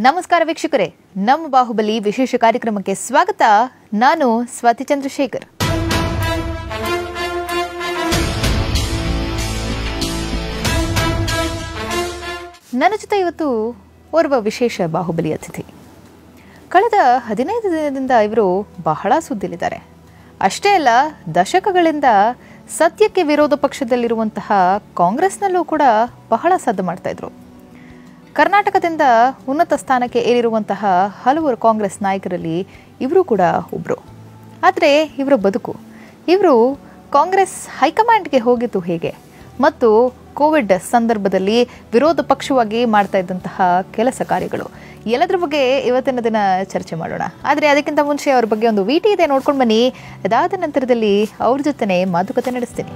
ನಮಸ್ಕಾರ ವೀಕ್ಷಕರೇ, ನಮ್ಮ ಬಾಹುಬಲಿ ವಿಶೇಷ ಕಾರ್ಯಕ್ರಮಕ್ಕೆ ಸ್ವಾಗತ. ನಾನು ಸ್ವಾತಿ ಚಂದ್ರಶೇಖರ್. ನನ್ನ ಜೊತೆ ಇವತ್ತು ಓರ್ವ ವಿಶೇಷ ಬಾಹುಬಲಿ ಅತಿಥಿ. ಕಳೆದ 15 ದಿನದಿಂದ ಇವರು ಬಹಳ ಸುದ್ದಿಲಿದ್ದಾರೆ. ಅಷ್ಟೇ ಅಲ್ಲ, ದಶಕಗಳಿಂದ ಸತ್ಯಕ್ಕೆ ವಿರೋಧ ಪಕ್ಷದಲ್ಲಿರುವಂತಹ ಕಾಂಗ್ರೆಸ್ನಲ್ಲೂ ಕೂಡ ಬಹಳ ಸದ್ದು ಮಾಡ್ತಾ ಇದ್ರು. ಕರ್ನಾಟಕದಿಂದ ಉನ್ನತ ಸ್ಥಾನಕ್ಕೆ ಏರಿರುವಂತಹ ಹಲವರು ಕಾಂಗ್ರೆಸ್ ನಾಯಕರಲ್ಲಿ ಇವರು ಕೂಡ ಒಬ್ಬರು. ಆದರೆ ಇವರ ಬದುಕು, ಇವರು ಕಾಂಗ್ರೆಸ್ ಹೈಕಮಾಂಡ್ಗೆ ಹೋಗಿದ್ದು ಹೇಗೆ ಮತ್ತು ಕೋವಿಡ್ ಸಂದರ್ಭದಲ್ಲಿ ವಿರೋಧ ಪಕ್ಷವಾಗಿ ಮಾಡ್ತಾ ಇದ್ದಂತಹ ಕೆಲಸ ಕಾರ್ಯಗಳು ಎಲ್ಲದರ ಬಗ್ಗೆ ಇವತ್ತಿನ ದಿನ ಚರ್ಚೆ ಮಾಡೋಣ. ಆದರೆ ಅದಕ್ಕಿಂತ ಮುಂಚೆ ಅವ್ರ ಬಗ್ಗೆ ಒಂದು ವಿಟಿ ಇದೆ, ನೋಡ್ಕೊಂಡು ಬನ್ನಿ. ಅದಾದ ನಂತರದಲ್ಲಿ ಅವ್ರ ಜೊತೆ ಮಾತುಕತೆ ನಡೆಸ್ತೀನಿ.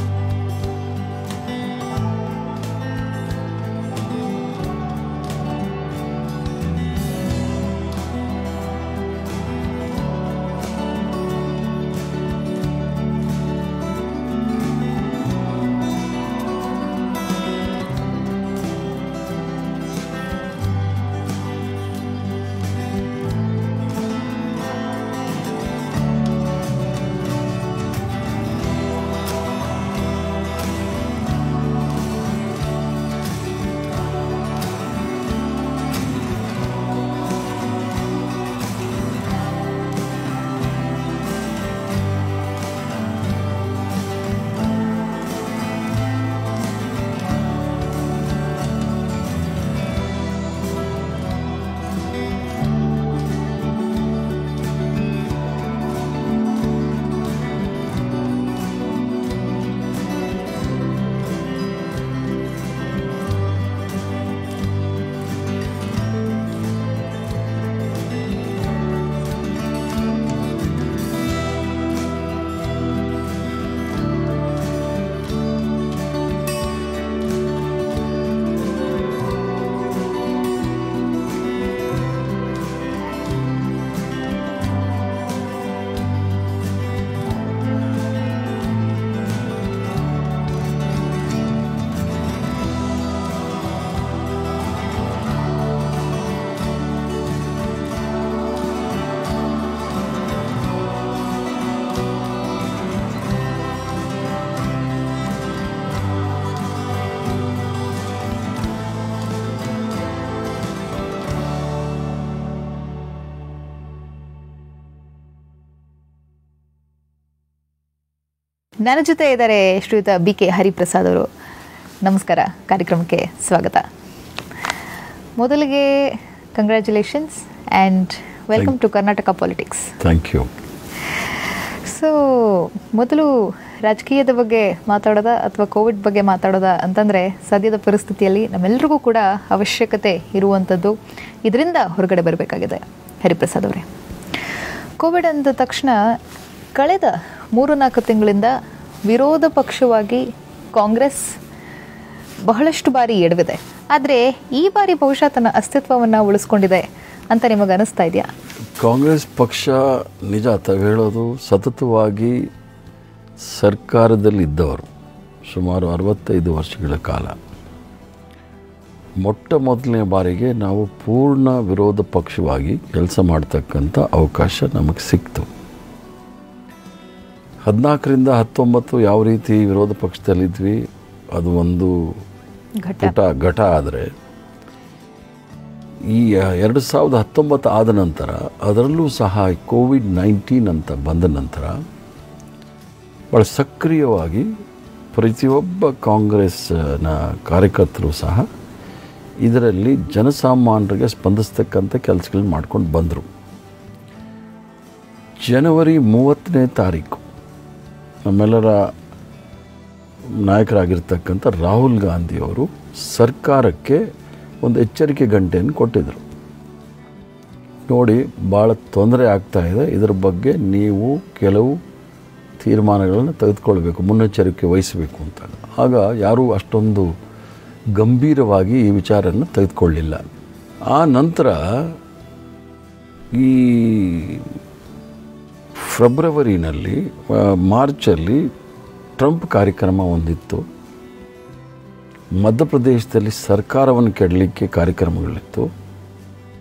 ನನ್ನ ಜೊತೆ ಇದ್ದಾರೆ ಶ್ರೀಯುತ BK ಹರಿಪ್ರಸಾದ್ ಅವರು. ನಮಸ್ಕಾರ, ಕಾರ್ಯಕ್ರಮಕ್ಕೆ ಸ್ವಾಗತ. ಮೊದಲಿಗೆ congratulations and welcome to Karnataka politics. Thank you. So ಮೊದಲು ರಾಜಕೀಯದ ಬಗ್ಗೆ ಮಾತಾಡೋದ ಅಥವಾ ಕೋವಿಡ್ ಬಗ್ಗೆ ಮಾತಾಡೋದ ಅಂತಂದರೆ, ಸದ್ಯದ ಪರಿಸ್ಥಿತಿಯಲ್ಲಿ ನಮ್ಮೆಲ್ಲರಿಗೂ ಕೂಡ ಅವಶ್ಯಕತೆ ಇರುವಂಥದ್ದು, ಇದರಿಂದ ಹೊರಗಡೆ ಬರಬೇಕಾಗಿದೆ. ಹರಿಪ್ರಸಾದ್ ಅವರೇ, ಕೋವಿಡ್ ಅಂದ ತಕ್ಷಣ ಕಳೆದ 3-4 ತಿಂಗಳಿಂದ ವಿರೋಧ ಪಕ್ಷವಾಗಿ ಕಾಂಗ್ರೆಸ್ ಬಹಳಷ್ಟು ಬಾರಿ ಎಡವಿದೆ. ಆದರೆ ಈ ಬಾರಿ ಬಹುಶಃ ತನ್ನ ಅಸ್ತಿತ್ವವನ್ನು ಉಳಿಸ್ಕೊಂಡಿದೆ ಅಂತ ನಿಮಗೆ ಅನಿಸ್ತಾ ಇದೆಯಾ? ಕಾಂಗ್ರೆಸ್ ಪಕ್ಷ ನಿಜ ತಾವು ಹೇಳೋದು, ಸತತವಾಗಿ ಸರ್ಕಾರದಲ್ಲಿದ್ದವರು ಸುಮಾರು 65 ವರ್ಷಗಳ ಕಾಲ ಮೊಟ್ಟ ಮೊದಲನೇ ಬಾರಿಗೆ ನಾವು ಪೂರ್ಣ ವಿರೋಧ ಪಕ್ಷವಾಗಿ ಕೆಲಸ ಮಾಡ್ತಕ್ಕಂಥ ಅವಕಾಶ ನಮಗೆ ಸಿಕ್ತು. 14ರಿಂದ 19 ಯಾವ ರೀತಿ ವಿರೋಧ ಪಕ್ಷದಲ್ಲಿದ್ವಿ, ಅದು ಒಂದು ಘಟ. ಆದರೆ ಈ 2019 ಆದ ನಂತರ, ಅದರಲ್ಲೂ ಸಹ ಕೋವಿಡ್-19 ಅಂತ ಬಂದ ನಂತರ ಭಾಳ ಸಕ್ರಿಯವಾಗಿ ಪ್ರತಿಯೊಬ್ಬ ಕಾಂಗ್ರೆಸ್ನ ಕಾರ್ಯಕರ್ತರು ಸಹ ಇದರಲ್ಲಿ ಜನಸಾಮಾನ್ಯರಿಗೆ ಸ್ಪಂದಿಸ್ತಕ್ಕಂಥ ಕೆಲಸಗಳನ್ನ ಮಾಡ್ಕೊಂಡು ಬಂದರು. ಜನವರಿ 30ನೇ ತಾರೀಕು ನಮ್ಮೆಲ್ಲರ ನಾಯಕರಾಗಿರ್ತಕ್ಕಂಥ ರಾಹುಲ್ ಗಾಂಧಿಯವರು ಸರ್ಕಾರಕ್ಕೆ ಒಂದು ಎಚ್ಚರಿಕೆ ಗಂಟೆಯನ್ನು ಕೊಟ್ಟಿದ್ದರು. ನೋಡಿ, ಭಾಳ ತೊಂದರೆ ಆಗ್ತಾಯಿದೆ, ಇದರ ಬಗ್ಗೆ ನೀವು ಕೆಲವು ತೀರ್ಮಾನಗಳನ್ನು ತೆಗೆದುಕೊಳ್ಬೇಕು, ಮುನ್ನೆಚ್ಚರಿಕೆ ವಹಿಸಬೇಕು ಅಂತ. ಆಗ ಯಾರೂ ಅಷ್ಟೊಂದು ಗಂಭೀರವಾಗಿ ಈ ವಿಚಾರವನ್ನು ತೆಗೆದುಕೊಳ್ಳಿಲ್ಲ. ಆ ನಂತರ ಈ ಫೆಬ್ರವರಿನಲ್ಲಿ, ಮಾರ್ಚಲ್ಲಿ ಟ್ರಂಪ್ ಕಾರ್ಯಕ್ರಮ ಒಂದಿತ್ತು. ಮಧ್ಯಪ್ರದೇಶದಲ್ಲಿ ಸರ್ಕಾರವನ್ನು ಕೆಡಲಿಕ್ಕೆ ಕಾರ್ಯಕ್ರಮಗಳಿತ್ತು.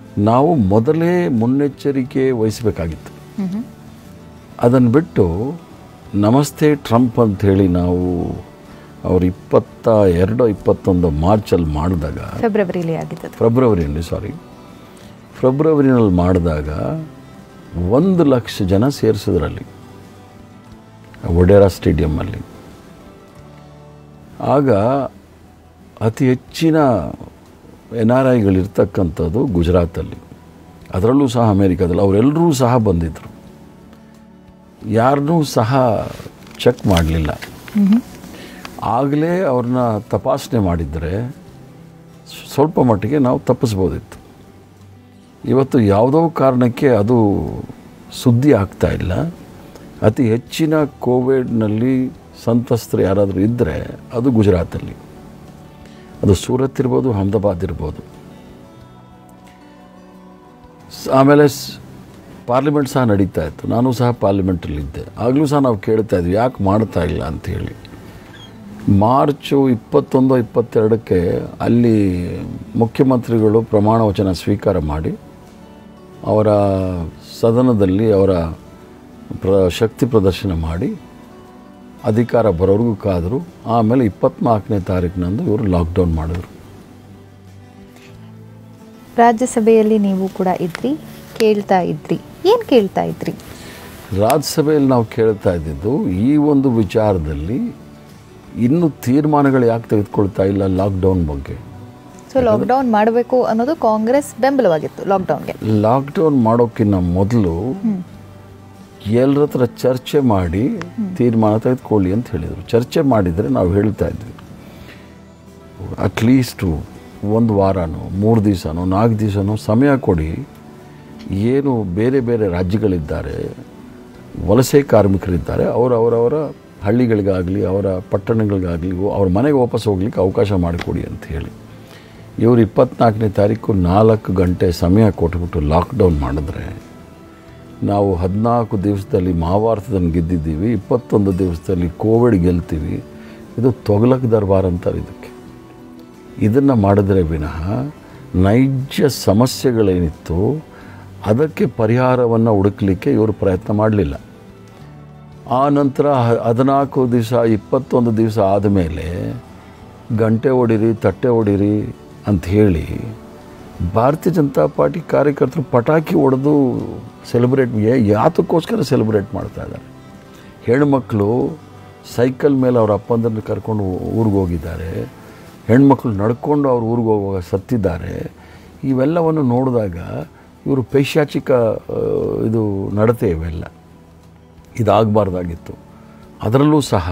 ನಾವು ಮೊದಲೇ ಮುನ್ನೆಚ್ಚರಿಕೆ ವಹಿಸಬೇಕಾಗಿತ್ತು. ಅದನ್ನು ಬಿಟ್ಟು ನಮಸ್ತೆ ಟ್ರಂಪ್ ಅಂಥೇಳಿ ನಾವು ಅವರು 22-21 ಮಾರ್ಚಲ್ಲಿ ಮಾಡಿದಾಗ, ಫೆಬ್ರವರಿನಲ್ಲಿ ಮಾಡಿದಾಗ 1,00,000 ಜನ ಸೇರಿಸಿದ್ರಲ್ಲಿ ಒಡೆರಾ ಸ್ಟೇಡಿಯಮ್ಮಲ್ಲಿ. ಆಗ ಅತಿ ಹೆಚ್ಚಿನ NRIಗಳಿರ್ತಕ್ಕಂಥದ್ದು ಗುಜರಾತಲ್ಲಿ, ಅದರಲ್ಲೂ ಸಹ ಅಮೇರಿಕಾದಲ್ಲಿ. ಅವರೆಲ್ಲರೂ ಸಹ ಬಂದಿದ್ದರು. ಯಾರನ್ನೂ ಸಹ ಚೆಕ್ ಮಾಡಲಿಲ್ಲ. ಆಗಲೇ ಅವ್ರನ್ನ ತಪಾಸಣೆ ಮಾಡಿದರೆ ಸ್ವಲ್ಪ ಮಟ್ಟಿಗೆ ನಾವು ತಪ್ಪಿಸ್ಬೋದಿತ್ತು. ಇವತ್ತು ಯಾವುದೋ ಕಾರಣಕ್ಕೆ ಅದು ಸುದ್ದಿ ಆಗ್ತಾ ಇಲ್ಲ. ಅತಿ ಹೆಚ್ಚಿನ ಕೋವಿಡ್ನಲ್ಲಿ ಸಂತ್ರಸ್ತರು ಯಾರಾದರೂ ಇದ್ದರೆ ಅದು ಗುಜರಾತಲ್ಲಿ. ಅದು ಸೂರತ್ ಇರ್ಬೋದು, ಅಹಮದಾಬಾದ್ ಇರ್ಬೋದು. ಆಮೇಲೆ ಪಾರ್ಲಿಮೆಂಟ್ ಸಹ ನಡೀತಾ ಇತ್ತು. ನಾನು ಸಹ ಪಾರ್ಲಿಮೆಂಟಲ್ಲಿದ್ದೆ. ಆಗಲೂ ಸಹ ನಾವು ಕೇಳ್ತಾ ಇದ್ವಿ ಯಾಕೆ ಮಾಡ್ತಾ ಇಲ್ಲ ಅಂಥೇಳಿ. ಮಾರ್ಚು 21-22ಕ್ಕೆ ಅಲ್ಲಿ ಮುಖ್ಯಮಂತ್ರಿಗಳು ಪ್ರಮಾಣ ವಚನ ಸ್ವೀಕಾರ ಮಾಡಿ ಅವರ ಸದನದಲ್ಲಿ ಅವರ ಶಕ್ತಿ ಪ್ರದರ್ಶನ ಮಾಡಿ ಅಧಿಕಾರ ಬರೋರಿಗೂ ಕಾದರು. ಆಮೇಲೆ 24ನೇ ತಾರೀಕಿನಂದು ಇವರು ಲಾಕ್ಡೌನ್ ಮಾಡಿದ್ರು. ರಾಜ್ಯಸಭೆಯಲ್ಲಿ ನೀವು ಕೂಡ ಇದ್ರಿ, ಕೇಳ್ತಾ ಇದ್ರಿ. ಏನು ಕೇಳ್ತಾ ಇದ್ರಿ? ರಾಜ್ಯಸಭೆಯಲ್ಲಿ ನಾವು ಕೇಳ್ತಾ ಇದ್ದಿದ್ದು ಈ ಒಂದು ವಿಚಾರದಲ್ಲಿ ಇನ್ನೂ ತೀರ್ಮಾನಗಳು ಯಾಕೆ ತೆಗೆದುಕೊಳ್ತಾ ಇಲ್ಲ ಲಾಕ್ಡೌನ್ ಬಗ್ಗೆ. ಸೊ ಲಾಕ್ಡೌನ್ ಮಾಡಬೇಕು ಅನ್ನೋದು ಕಾಂಗ್ರೆಸ್ ಬೆಂಬಲವಾಗಿತ್ತು. ಲಾಕ್ಡೌನ್ ಮಾಡೋಕ್ಕಿಂತ ಮೊದಲು ಎಲ್ಲರ ಹತ್ರ ಚರ್ಚೆ ಮಾಡಿ ತೀರ್ಮಾನ ತೆಗೆದುಕೊಳ್ಳಿ ಅಂತ ಹೇಳಿದರು. ಚರ್ಚೆ ಮಾಡಿದರೆ ನಾವು ಹೇಳ್ತಾ ಇದ್ವಿ ಅಟ್ಲೀಸ್ಟು 1 ವಾರನೋ 3 ದಿವಸನೋ 4 ದಿವಸನೋ ಸಮಯ ಕೊಡಿ. ಏನು ಬೇರೆ ಬೇರೆ ರಾಜ್ಯಗಳಿದ್ದಾರೆ, ವಲಸೆ ಕಾರ್ಮಿಕರಿದ್ದಾರೆ, ಅವರವರ ಹಳ್ಳಿಗಳಿಗಾಗಲಿ ಅವರ ಪಟ್ಟಣಗಳಿಗಾಗಲಿ ಅವ್ರ ಮನೆಗೆ ವಾಪಸ್ ಹೋಗ್ಲಿಕ್ಕೆ ಅವಕಾಶ ಮಾಡಿಕೊಡಿ ಅಂತ ಹೇಳಿ ಇವರು 24ನೇ ತಾರೀಕು 4 ಗಂಟೆ ಸಮಯ ಕೊಟ್ಬಿಟ್ಟು ಲಾಕ್ಡೌನ್ ಮಾಡಿದ್ರೆ ನಾವು 14 ದಿವಸದಲ್ಲಿ ಮಹಾಭಾರತದಲ್ಲಿ ಗೆದ್ದಿದ್ದೀವಿ, 21 ದಿವಸದಲ್ಲಿ ಕೋವಿಡ್ ಗೆಲ್ತೀವಿ. ಇದು ತೊಗಲಕ್ ದರ್ಬಾರ್ ಅಂತಾರೆ ಇದಕ್ಕೆ. ಇದನ್ನು ಮಾಡಿದ್ರೆ ವಿನಃ ನೈಜ ಸಮಸ್ಯೆಗಳೇನಿತ್ತು ಅದಕ್ಕೆ ಪರಿಹಾರವನ್ನು ಹುಡುಕಲಿಕ್ಕೆ ಇವರು ಪ್ರಯತ್ನ ಮಾಡಲಿಲ್ಲ. ಆ ನಂತರ 14 ದಿವಸ 21 ದಿವಸ ಆದಮೇಲೆ ಗಂಟೆ ಹೊಡಿರಿ ತಟ್ಟೆ ಹೊಡಿರಿ ಅಂಥೇಳಿ ಭಾರತೀಯ ಜನತಾ ಪಾರ್ಟಿ ಕಾರ್ಯಕರ್ತರು ಪಟಾಕಿ ಹೊಡೆದು ಯಾತಕ್ಕೋಸ್ಕರ ಸೆಲೆಬ್ರೇಟ್ ಮಾಡ್ತಾ ಇದ್ದಾರೆ. ಹೆಣ್ಮಕ್ಳು ಸೈಕಲ್ ಮೇಲೆ ಅವ್ರ ಅಪ್ಪಂದನ್ನು ಕರ್ಕೊಂಡು ಊರಿಗೆ ಹೋಗಿದ್ದಾರೆ, ಹೆಣ್ಮಕ್ಳು ನಡ್ಕೊಂಡು ಅವ್ರ ಊರಿಗೆ ಹೋಗುವಾಗ ಸತ್ತಿದ್ದಾರೆ. ಇವೆಲ್ಲವನ್ನು ನೋಡಿದಾಗ ಇವರು ಪೈಶಾಚಿಕ ಇದು ನಡತೆ ಇವೆಲ್ಲ ಇದಾಗಬಾರ್ದಾಗಿತ್ತು. ಅದರಲ್ಲೂ ಸಹ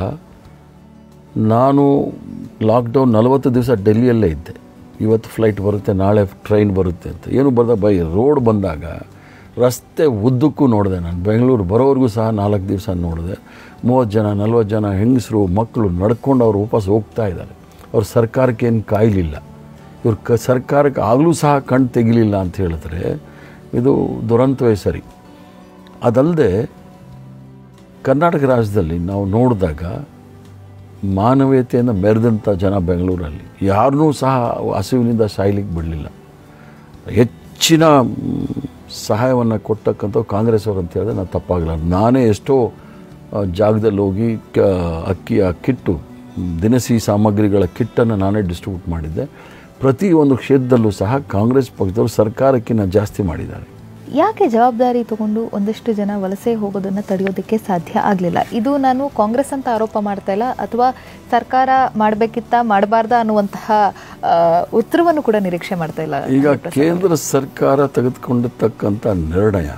ನಾನು ಲಾಕ್ಡೌನ್ 40 ದಿವಸ ಡೆಲ್ಲಿಯಲ್ಲೇ ಇದ್ದೆ. ಇವತ್ತು ಫ್ಲೈಟ್ ಬರುತ್ತೆ, ನಾಳೆ ಟ್ರೈನ್ ಬರುತ್ತೆ ಅಂತ ಏನು ಬೈ ರೋಡ್ ಬಂದಾಗ ರಸ್ತೆ ಉದ್ದಕ್ಕೂ ನೋಡಿದೆ. ನಾನು ಬೆಂಗಳೂರು ಬರೋವರೆಗೂ ಸಹ 4 ದಿವಸ ನೋಡಿದೆ. 30 ಜನ 40 ಜನ ಹೆಂಗಸರು ಮಕ್ಕಳು ನಡ್ಕೊಂಡು ಅವ್ರು ವಾಪಸ್ ಹೋಗ್ತಾ ಇದ್ದಾರೆ. ಅವ್ರು ಸರ್ಕಾರಕ್ಕೆ ಏನು ಕಾಯಲಿಲ್ಲ. ಇವ್ರು ಸರ್ಕಾರಕ್ಕೆ ಆಗಲೂ ಸಹ ಕಣ್ಣು ತೆಗಿಲಿಲ್ಲ ಅಂತ ಹೇಳಿದ್ರೆ ಇದು ದುರಂತವೇ ಸರಿ. ಅದಲ್ಲದೆ ಕರ್ನಾಟಕ ರಾಜ್ಯದಲ್ಲಿ ನಾವು ನೋಡಿದಾಗ ಮಾನವೀಯತೆಯನ್ನು ಮೆರೆದಂಥ ಜನ ಬೆಂಗಳೂರಲ್ಲಿ ಯಾರನ್ನೂ ಸಹ ಹಸಿವಿನಿಂದ ಸಾಯ್ಲಿಕ್ಕೆ ಬಿಡಲಿಲ್ಲ. ಹೆಚ್ಚಿನ ಸಹಾಯವನ್ನು ಕೊಟ್ಟಕ್ಕಂಥ ಕಾಂಗ್ರೆಸ್ ಅವರು ಅಂತ ಹೇಳಿದ್ರೆ ನಾನು ತಪ್ಪಾಗಲ್ಲ. ನಾನೇ ಎಷ್ಟೋ ಜಾಗದಲ್ಲಿ ಹೋಗಿ ಅಕ್ಕಿಯ ಕಿಟ್ಟು ದಿನಸಿ ಸಾಮಗ್ರಿಗಳ ಕಿಟ್ಟನ್ನು ನಾನೇ ಡಿಸ್ಟ್ರಿಬ್ಯೂಟ್ ಮಾಡಿದ್ದೆ. ಪ್ರತಿಯೊಂದು ಕ್ಷೇತ್ರದಲ್ಲೂ ಸಹ ಕಾಂಗ್ರೆಸ್ ಪಕ್ಷದವರು ಸರ್ಕಾರಕ್ಕಿಂತ ಜಾಸ್ತಿ ಮಾಡಿದ್ದಾರೆ. ಯಾಕೆ ಜವಾಬ್ದಾರಿ ತಗೊಂಡು ಒಂದಷ್ಟು ಜನ ವಲಸೆ ಹೋಗೋದನ್ನು ತಡೆಯೋದಕ್ಕೆ ಸಾಧ್ಯ ಆಗಲಿಲ್ಲ? ಇದು ನಾನು ಕಾಂಗ್ರೆಸ್ ಅಂತ ಆರೋಪ ಮಾಡ್ತಾ ಇಲ್ಲ, ಅಥವಾ ಸರ್ಕಾರ ಮಾಡಬೇಕಿತ್ತ ಮಾಡಬಾರ್ದ ಅನ್ನುವಂತಹ ಉತ್ತರವನ್ನು ಕೂಡ ನಿರೀಕ್ಷೆ ಮಾಡ್ತಾ ಇಲ್ಲ. ಈಗ ಕೇಂದ್ರ ಸರ್ಕಾರ ತೆಗೆದುಕೊಂಡಿರ್ತಕ್ಕಂಥ ನಿರ್ಣಯ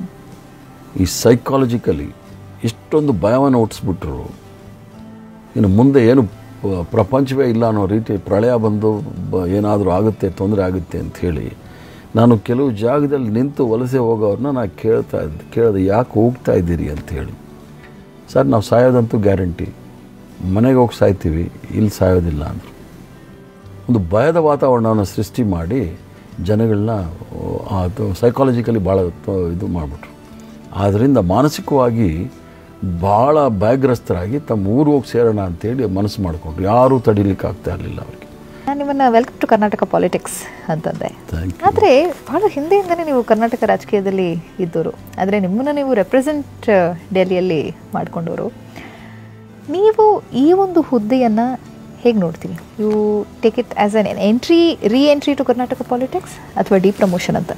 ಈ ಸೈಕಾಲಜಿಕಲಿ ಇಷ್ಟೊಂದು ಭಯವನ್ನು ಹುಟ್ಟಿಸ್ಬಿಟ್ರು. ಇನ್ನು ಮುಂದೆ ಏನು ಪ್ರಪಂಚವೇ ಇಲ್ಲ ಅನ್ನೋ ರೀತಿ ಪ್ರಳಯ ಬಂದು ಏನಾದರೂ ಆಗುತ್ತೆ, ತೊಂದರೆ ಆಗುತ್ತೆ ಅಂಥೇಳಿ ನಾನು ಕೆಲವು ಜಾಗದಲ್ಲಿ ನಿಂತು ವಲಸೆ ಹೋಗೋರನ್ನ ನಾನು ಕೇಳಿದೆ ಯಾಕೆ ಹೋಗ್ತಾ ಇದ್ದೀರಿ ಅಂಥೇಳಿ. ಸರ್ ನಾವು ಸಾಯೋದಂತೂ ಗ್ಯಾರಂಟಿ, ಮನೆಗೆ ಹೋಗಿ ಸಾಯ್ತೀವಿ, ಇಲ್ಲಿ ಸಾಯೋದಿಲ್ಲ ಅಂದರು. ಒಂದು ಭಯದ ವಾತಾವರಣವನ್ನು ಸೃಷ್ಟಿ ಮಾಡಿ ಜನಗಳನ್ನ ಅದು ಸೈಕಾಲಜಿಕಲಿ ಭಾಳ ಇದು ಮಾಡಿಬಿಟ್ರು. ಆದ್ದರಿಂದ ಮಾನಸಿಕವಾಗಿ ಭಾಳ ಭಯಗ್ರಸ್ತರಾಗಿ ತಮ್ಮ ಊರು ಹೋಗಿ ಸೇರೋಣ ಅಂಥೇಳಿ ಮನಸ್ಸು ಮಾಡಿಕೊಂಡ್ರು. ಯಾರೂ ತಡೀಲಿಕ್ಕೆ ಆಗ್ತಾ ಇರಲಿಲ್ಲ ಅವರಿಗೆ. ನಾನು ನಿಮ್ಮನ್ನು ವೆಲ್ಕಮ್ ಟು ಕರ್ನಾಟಕ ಪಾಲಿಟಿಕ್ಸ್ ಅಂತಂದೆ. Thank you. ಆದರೆ ಭಾಳ ಹಿಂದೆಯಿಂದಲೇ ನೀವು ಕರ್ನಾಟಕ ರಾಜಕೀಯದಲ್ಲಿ ಇದ್ದವರು, ಆದರೆ ನಿಮ್ಮನ್ನು ನೀವು ರೆಪ್ರೆಸೆಂಟ್ ಡೆಲ್ಲಿಯಲ್ಲಿ ಮಾಡಿಕೊಂಡವರು. ನೀವು ಈ ಒಂದು ಹುದ್ದೆಯನ್ನು ಹೇಗೆ ನೋಡ್ತೀವಿ? You take it as an re entry to Karnataka politics ಅಥವಾ ಡಿ ಪ್ರಮೋಷನ್ ಅಂತ?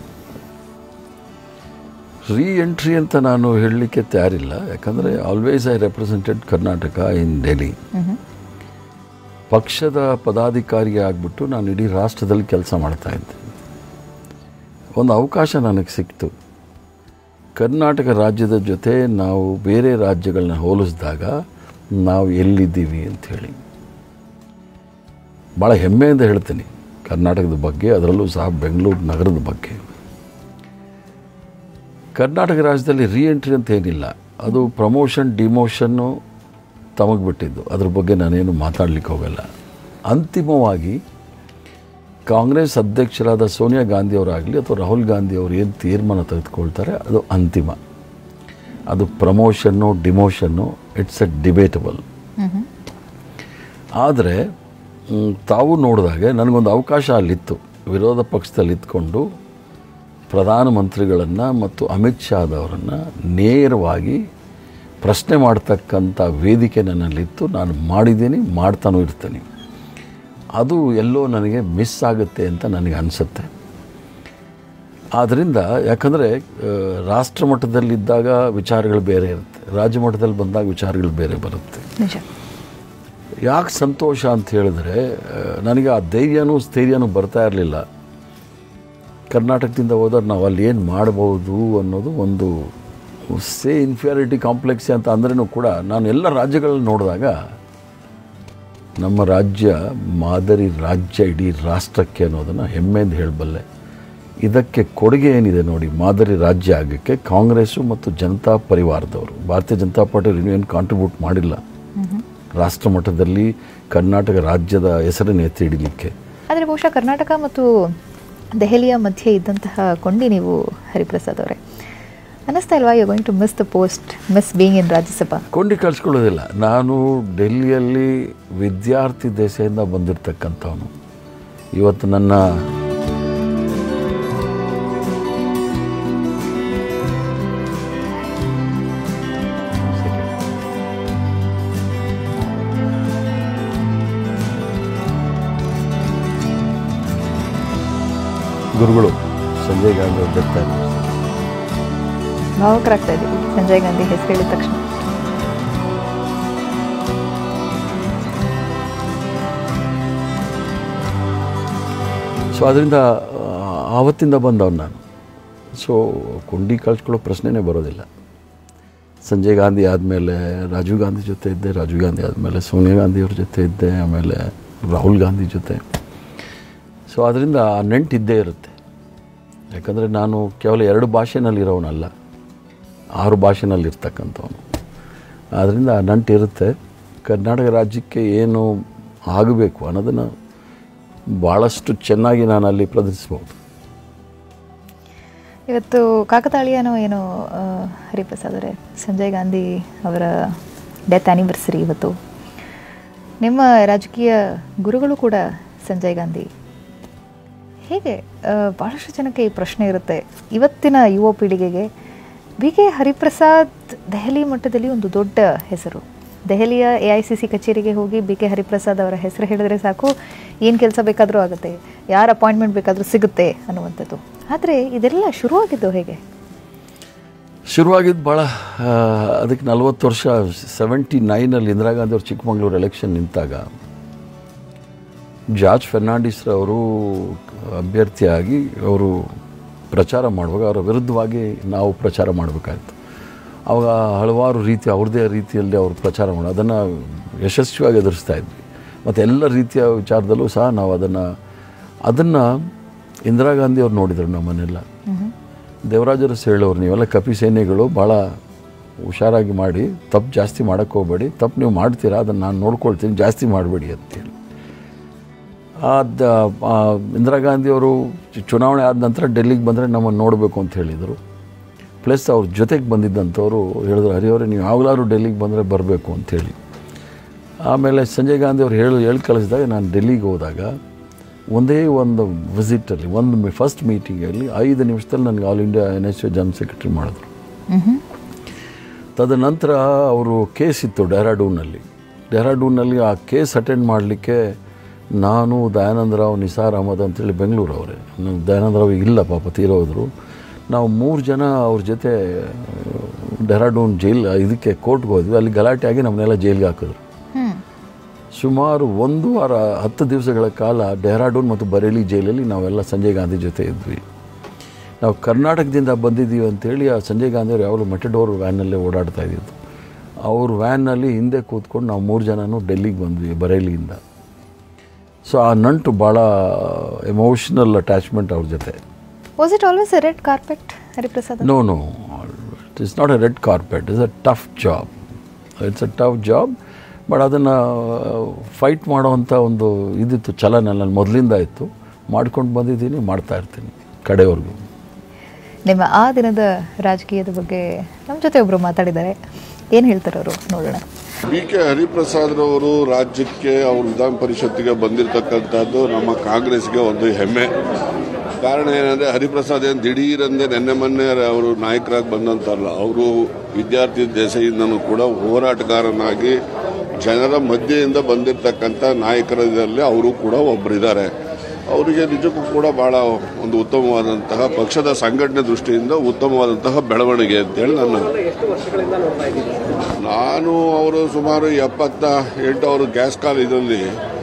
ರೀ ಎಂಟ್ರಿ ಅಂತ ನಾನು ಹೇಳಲಿಕ್ಕೆ ತಯಾರಿಲ್ಲ. ಯಾಕಂದರೆ always I represented Karnataka in Delhi. ಪಕ್ಷದ ಪದಾಧಿಕಾರಿ ಆಗಿಬಿಟ್ಟು ನಾನು ಇಡೀ ರಾಷ್ಟ್ರದಲ್ಲಿ ಕೆಲಸ ಮಾಡ್ತಾಯಿದ್ದೆ. ಒಂದು ಅವಕಾಶ ನನಗೆ ಸಿಕ್ತು. ಕರ್ನಾಟಕ ರಾಜ್ಯದ ಜೊತೆ ನಾವು ಬೇರೆ ರಾಜ್ಯಗಳನ್ನ ಹೋಲಿಸಿದಾಗ ನಾವು ಎಲ್ಲಿದ್ದೀವಿ ಅಂಥೇಳಿ ಭಾಳ ಹೆಮ್ಮೆಯಿಂದ ಹೇಳ್ತೀನಿ ಕರ್ನಾಟಕದ ಬಗ್ಗೆ, ಅದರಲ್ಲೂ ಸಹ ಬೆಂಗಳೂರು ನಗರದ ಬಗ್ಗೆ. ಕರ್ನಾಟಕ ರಾಜ್ಯದಲ್ಲಿ ರೀ ಎಂಟ್ರಿ ಅಂತ ಏನಿಲ್ಲ, ಅದು ಪ್ರಮೋಷನ್ ಡಿಮೋಷನ್ನು ತಮಗೆ ಬಿಟ್ಟಿದ್ದು. ಅದ್ರ ಬಗ್ಗೆ ನಾನೇನು ಮಾತಾಡಲಿಕ್ಕೆ ಹೋಗಲ್ಲ. ಅಂತಿಮವಾಗಿ ಕಾಂಗ್ರೆಸ್ ಅಧ್ಯಕ್ಷರಾದ ಸೋನಿಯಾ ಗಾಂಧಿಯವರಾಗಲಿ ಅಥವಾ ರಾಹುಲ್ ಗಾಂಧಿಯವರು ಏನು ತೀರ್ಮಾನ ತೆಗೆದುಕೊಳ್ತಾರೆ ಅದು ಅಂತಿಮ. ಅದು promotion demotion it's a debatable. ಆದರೆ ತಾವು ನೋಡಿದಾಗೆ ನನಗೊಂದು ಅವಕಾಶ ಅಲ್ಲಿತ್ತು. ವಿರೋಧ ಪಕ್ಷದಲ್ಲಿ ಇದ್ಕೊಂಡು ಪ್ರಧಾನಮಂತ್ರಿಗಳನ್ನು ಮತ್ತು ಅಮಿತ್ ಶಾದವರನ್ನು ನೇರವಾಗಿ ಪ್ರಶ್ನೆ ಮಾಡ್ತಕ್ಕಂಥ ವೇದಿಕೆ ನನ್ನಲ್ಲಿತ್ತು. ನಾನು ಮಾಡಿದ್ದೀನಿ, ಮಾಡ್ತಾನೂ ಇರ್ತೀನಿ. ಅದು ಎಲ್ಲೋ ನನಗೆ ಮಿಸ್ ಆಗುತ್ತೆ ಅಂತ ನನಗೆ ಅನಿಸುತ್ತೆ. ಆದ್ದರಿಂದ ಯಾಕಂದರೆ ರಾಷ್ಟ್ರ ಮಟ್ಟದಲ್ಲಿದ್ದಾಗ ವಿಚಾರಗಳು ಬೇರೆ ಇರುತ್ತೆ, ರಾಜ್ಯ ಮಟ್ಟದಲ್ಲಿ ಬಂದಾಗ ವಿಚಾರಗಳು ಬೇರೆ ಬರುತ್ತೆ. ಯಾಕೆ ಸಂತೋಷ ಅಂತ ಹೇಳಿದ್ರೆ ನನಗೆ ಆ ಧೈರ್ಯನೂ ಸ್ಥೈರ್ಯನೂ ಬರ್ತಾ ಇರಲಿಲ್ಲ. ಕರ್ನಾಟಕದಿಂದ ಹೋದ್ರೆ ನಾವು ಅಲ್ಲಿ ಏನು ಮಾಡ್ಬೋದು ಅನ್ನೋದು ಒಂದು ಇನ್ಫೀರಿಯಾರಿಟಿ ಕಾಂಪ್ಲೆಕ್ಸ್ ಅಂತ ಅಂದ್ರೂ ಕೂಡ ನಾನು ಎಲ್ಲ ರಾಜ್ಯಗಳನ್ನ ನೋಡಿದಾಗ ನಮ್ಮ ರಾಜ್ಯ ಮಾದರಿ ರಾಜ್ಯ ಇಡೀ ರಾಷ್ಟ್ರಕ್ಕೆ ಅನ್ನೋದನ್ನು ಹೆಮ್ಮೆಯಿಂದ ಹೇಳಬಲ್ಲೆ. ಇದಕ್ಕೆ ಕೊಡುಗೆ ಏನಿದೆ ನೋಡಿ, ಮಾದರಿ ರಾಜ್ಯ ಆಗೋಕ್ಕೆ ಕಾಂಗ್ರೆಸ್ಸು ಮತ್ತು ಜನತಾ ಪರಿವಾರದವರು, ಭಾರತೀಯ ಜನತಾ ಪಾರ್ಟಿ ಏನು ಕಾಂಟ್ರಿಬ್ಯೂಟ್ ಮಾಡಿಲ್ಲ ರಾಷ್ಟ್ರ ಮಟ್ಟದಲ್ಲಿ ಕರ್ನಾಟಕ ರಾಜ್ಯದ ಹೆಸರನ್ನು ಎತ್ತಿ ಹಿಡಿಲಿಕ್ಕೆ. ಆದರೆ ಬಹುಶಃ ಕರ್ನಾಟಕ ಮತ್ತು ದೆಹಲಿಯ ಮಧ್ಯೆ ಇದ್ದಂತಹ ಕೊಂಡಿ ನೀವು ಹರಿಪ್ರಸಾದ್ ಅವರೇ, ಅನ್ನಿಸ್ತಾ ಇಲ್ವಾ you going to miss the post, miss being in Rajya Sabha? ಕೊಂಡಿ ಕಳಿಸ್ಕೊಳ್ಳೋದಿಲ್ಲ. ನಾನು ಡೆಲ್ಲಿಯಲ್ಲಿ ವಿದ್ಯಾರ್ಥಿ ದೆಸೆಯಿಂದ ಬಂದಿರತಕ್ಕಂಥವನು. ಇವತ್ತು ನನ್ನ ಗುರುಗಳು ಸಂಜಯ್ ಗಾಂಧಿ ಅವ್ರ ಡೆತ್ ಆನಿವರ್ಸರಿ. ಭಾವುಕರಾಗ್ತಾ ಇದ್ದೀವಿ ಸಂಜಯ್ ಗಾಂಧಿ ಹೆಸರು ಹೇಳಿದ ತಕ್ಷಣ. ಸೊ ಅದರಿಂದ ಆವತ್ತಿಂದ ಬಂದವನು ನಾನು. ಸೊ ಕೊಂಡಿ ಕಳ್ಸ್ಕೊಳ್ಳೋ ಪ್ರಶ್ನೆನೇ ಬರೋದಿಲ್ಲ. ಸಂಜಯ್ ಗಾಂಧಿ ಆದಮೇಲೆ ರಾಜೀವ್ ಗಾಂಧಿ ಜೊತೆ ಇದ್ದೆ, ರಾಜೀವ್ ಗಾಂಧಿ ಆದಮೇಲೆ ಸೋನಿಯಾ ಗಾಂಧಿಯವ್ರ ಜೊತೆ ಇದ್ದೆ, ಆಮೇಲೆ ರಾಹುಲ್ ಗಾಂಧಿ ಜೊತೆ. ಸೊ ಅದರಿಂದ ಆ ನೆಂಟಿದ್ದೇ ಇರುತ್ತೆ. ಯಾಕಂದರೆ ನಾನು ಕೇವಲ 2 ಭಾಷೆನಲ್ಲಿರೋನಲ್ಲ, 6 ಭಾಷೆನಲ್ಲಿರ್ತಕ್ಕಂಥವನು. ಆದ್ದರಿಂದ ಆ ನಂಟಿರುತ್ತೆ. ಕರ್ನಾಟಕ ರಾಜ್ಯಕ್ಕೆ ಏನು ಆಗಬೇಕು ಅನ್ನೋದನ್ನು ಭಾಳಷ್ಟು ಚೆನ್ನಾಗಿ ನಾನು ಅಲ್ಲಿ ಪ್ರದರ್ಶಿಸ್ಬೋದು. ಇವತ್ತು ಕಾಕತಾಳೀಯನೋ ಏನೋ ಹರಿಪ್ರಸಾದ್ ಅವರೇ, ಸಂಜಯ್ ಗಾಂಧಿ ಅವರ ಡೆತ್ ಆ್ಯನಿವರ್ಸರಿ ಇವತ್ತು. ನಿಮ್ಮ ರಾಜಕೀಯ ಗುರುಗಳು ಕೂಡ ಸಂಜಯ್ ಗಾಂಧಿ. ಹೇಗೆ ಭಾಳಷ್ಟು ಜನಕ್ಕೆ ಈ ಪ್ರಶ್ನೆ ಇರುತ್ತೆ, ಇವತ್ತಿನ ಯುವ ಪೀಳಿಗೆಗೆ ಬಿ ಕೆ ಹರಿಪ್ರಸಾದ್ ದೆಹಲಿ ಮಟ್ಟದಲ್ಲಿ ಒಂದು ದೊಡ್ಡ ಹೆಸರು. ದೆಹಲಿಯ AICC ಕಚೇರಿಗೆ ಹೋಗಿ ಬಿ ಕೆ ಹರಿಪ್ರಸಾದ್ ಅವರ ಹೆಸರು ಹೇಳಿದ್ರೆ ಸಾಕು, ಏನು ಕೆಲಸ ಬೇಕಾದರೂ ಆಗುತ್ತೆ, ಯಾರ ಅಪಾಯಿಂಟ್ಮೆಂಟ್ ಬೇಕಾದರೂ ಸಿಗುತ್ತೆ ಅನ್ನುವಂಥದ್ದು. ಆದರೆ ಇದೆಲ್ಲ ಶುರುವಾಗಿದ್ದು ಹೇಗೆ? ಶುರುವಾಗಿದ್ದು ಭಾಳ ಅದಕ್ಕೆ 40 ವರ್ಷ 79ರಲ್ಲಿ ಇಂದಿರಾ ಗಾಂಧಿ ಅವರು ಚಿಕ್ಕಮಗಳೂರು ಎಲೆಕ್ಷನ್ ನಿಂತಾಗ ಜಾರ್ಜ್ ಫೆರ್ನಾಂಡಿಸ್ರವರು ಅಭ್ಯರ್ಥಿಯಾಗಿ ಅವರು ಪ್ರಚಾರ ಮಾಡುವಾಗ ಅವರ ವಿರುದ್ಧವಾಗಿ ನಾವು ಪ್ರಚಾರ ಮಾಡಬೇಕಾಯಿತು. ಆವಾಗ ಹಲವಾರು ರೀತಿ ಅವ್ರದ್ದೇ ರೀತಿಯಲ್ಲಿ ಅವರು ಪ್ರಚಾರ ಮಾಡೋದು, ಅದನ್ನು ಯಶಸ್ವಿಯಾಗಿ ಎದುರಿಸ್ತಾ ಇದ್ವಿ. ಮತ್ತು ಎಲ್ಲ ರೀತಿಯ ವಿಚಾರದಲ್ಲೂ ಸಹ ನಾವು ಅದನ್ನು ಇಂದಿರಾ ಗಾಂಧಿ ಅವ್ರು ನೋಡಿದರು. ನಮ್ಮನ್ನೆಲ್ಲ ದೇವರಾಜರಸ್ ಹೇಳೋರು, ನೀವೆಲ್ಲ ಕಪಿ ಸೇನೆಗಳು ಭಾಳ ಹುಷಾರಾಗಿ ಮಾಡಿ, ತಪ್ಪು ಜಾಸ್ತಿ ಮಾಡೋಕ್ಕೆ ಹೋಗಬೇಡಿ, ತಪ್ಪು ನೀವು ಮಾಡ್ತೀರಾ ಅದನ್ನು ನಾನು ನೋಡ್ಕೊಳ್ತೀನಿ, ಜಾಸ್ತಿ ಮಾಡಬೇಡಿ ಅಂತೇಳಿ. ಇಂದಿರಾ ಗಾಂಧಿಯವರು ಚುನಾವಣೆ ಆದ ನಂತರ ಡೆಲ್ಲಿಗೆ ಬಂದರೆ ನಮ್ಮನ್ನು ನೋಡಬೇಕು ಅಂತ ಹೇಳಿದರು. ಪ್ಲಸ್ ಅವ್ರ ಜೊತೆಗೆ ಬಂದಿದ್ದಂಥವ್ರು ಹೇಳಿದ್ರು, ಹರಿಯವರೇ ನೀವು ಯಾವಾಗಲಾದ್ರೂ ಡೆಲ್ಲಿಗೆ ಬಂದರೆ ಬರಬೇಕು ಅಂಥೇಳಿ. ಆಮೇಲೆ ಸಂಜಯ್ ಗಾಂಧಿ ಅವರು ಹೇಳಿ ಕಳಿಸಿದಾಗ ನಾನು ಡೆಲ್ಲಿಗೆ ಹೋದಾಗ ಒಂದೇ ಒಂದು ವಿಸಿಟಲ್ಲಿ ಫಸ್ಟ್ ಮೀಟಿಂಗಲ್ಲಿ 5 ನಿಮಿಷದಲ್ಲಿ ನನಗೆ all India NSU general secretary ಮಾಡಿದ್ರು. ತದನಂತರ ಅವರು ಕೇಸ್ ಇತ್ತು ಡೆಹ್ರಾಡೂನಲ್ಲಿ ಆ ಕೇಸ್ ಅಟೆಂಡ್ ಮಾಡಲಿಕ್ಕೆ ನಾನು ದಯಾನಂದ ರಾವ್ ನಿಸಾರ್ ಅಹಮದ್ ಅಂತೇಳಿ ಬೆಂಗಳೂರವರೇ, ದಯಾನಂದ ರಾವ್ ಇಲ್ಲ ಪಾಪ ತೀರೋದ್ರು. ನಾವು 3 ಜನ ಅವ್ರ ಜೊತೆ ಡೆಹ್ರಾಡೂನ್ ಇದಕ್ಕೆ ಕೋರ್ಟ್ಗೆ ಹೋದ್ವಿ. ಅಲ್ಲಿ ಗಲಾಟೆ ಆಗಿ ನಮ್ಮನ್ನೆಲ್ಲ ಜೈಲಿಗೆ ಹಾಕಿದ್ರು. ಸುಮಾರು 1 ವಾರ 10 ದಿವಸಗಳ ಕಾಲ ಡೆಹ್ರಾಡೂನ್ ಮತ್ತು ಬರೇಲಿ ಜೈಲಲ್ಲಿ ನಾವೆಲ್ಲ ಸಂಜಯ್ ಗಾಂಧಿ ಜೊತೆ ಇದ್ವಿ. ನಾವು ಕರ್ನಾಟಕದಿಂದ ಬಂದಿದ್ದೀವಿ ಅಂಥೇಳಿ ಆ ಸಂಜಯ್ ಗಾಂಧಿ ಅವರು ಯಾವಾಗಲೂ ಮೆಟಡೋರ್ ವ್ಯಾನಲ್ಲೇ ಓಡಾಡ್ತಾ ಇದ್ದಿದ್ದು. ಅವ್ರ ವ್ಯಾನ್ನಲ್ಲಿ ಹಿಂದೆ ಕೂತ್ಕೊಂಡು ನಾವು 3 ಜನನೂ ಡೆಲ್ಲಿಗೆ ಬಂದ್ವಿ ಬರೇಲಿಯಿಂದ. ಸೊ ಆ ನಂಟು ಭಾಳ ಎಮೋಷ್ನಲ್ ಅಟ್ಯಾಚ್ಮೆಂಟ್ ಅವ್ರ ಜೊತೆ. Was it always a red carpet Hariprasad? No it is not a red carpet, it's a tough job. But ಅದನ್ನು ಫೈಟ್ ಮಾಡೋವಂಥ ಒಂದು ಇದಿತ್ತು, ಚಲನ ನನ್ನ ಮೊದಲಿಂದ ಇತ್ತು. ಮಾಡ್ಕೊಂಡು ಬಂದಿದ್ದೀನಿ, ಮಾಡ್ತಾ ಇರ್ತೀನಿ ಕಡೆವರೆಗೂ. ನಿಮ್ಮ ಆ ದಿನದ ರಾಜಕೀಯದ ಬಗ್ಗೆ ನಮ್ಮ ಜೊತೆ ಒಬ್ಬರು ಮಾತಾಡಿದ್ದಾರೆ, ಏನು ಹೇಳ್ತಾರೆ ಅವರು ನೋಡೋಣ. BK ಹರಿಪ್ರಸಾದ್ರವರು ರಾಜ್ಯಕ್ಕೆ ಅವರು ವಿಧಾನ ಪರಿಷತ್ತಿಗೆ ಬಂದಿರತಕ್ಕಂಥದ್ದು ನಮ್ಮ ಕಾಂಗ್ರೆಸ್ಗೆ ಒಂದು ಹೆಮ್ಮೆ. ಕಾರಣ ಏನಂದರೆ ಹರಿಪ್ರಸಾದ್ ಏನು ದಿಢೀರಂದೆ ಮೊನ್ನೆ ಅವರು ನಾಯಕರಾಗಿ ಬಂದಂತಲ್ಲ, ಅವರು ವಿದ್ಯಾರ್ಥಿ ದೆಸೆಯಿಂದನೂ ಕೂಡ ಹೋರಾಟಗಾರನಾಗಿ ಜನರ ಮಧ್ಯೆಯಿಂದ ಬಂದಿರತಕ್ಕಂಥ ನಾಯಕರಲ್ಲಿ ಅವರು ಕೂಡ ಒಬ್ಬರಿದ್ದಾರೆ. ಅವರಿಗೆ ನಿಜಕ್ಕೂ ಕೂಡ ಭಾಳ ಒಂದು ಉತ್ತಮವಾದಂತಹ ಪಕ್ಷದ ಸಂಘಟನೆ ದೃಷ್ಟಿಯಿಂದ ಉತ್ತಮವಾದಂತಹ ಬೆಳವಣಿಗೆ ಅಂತೇಳಿ ನಾನು ಅವರು ಸುಮಾರು 78 ಅವರು ಗ್ಯಾಸ್ ಕಾಲೇಜಲ್ಲಿ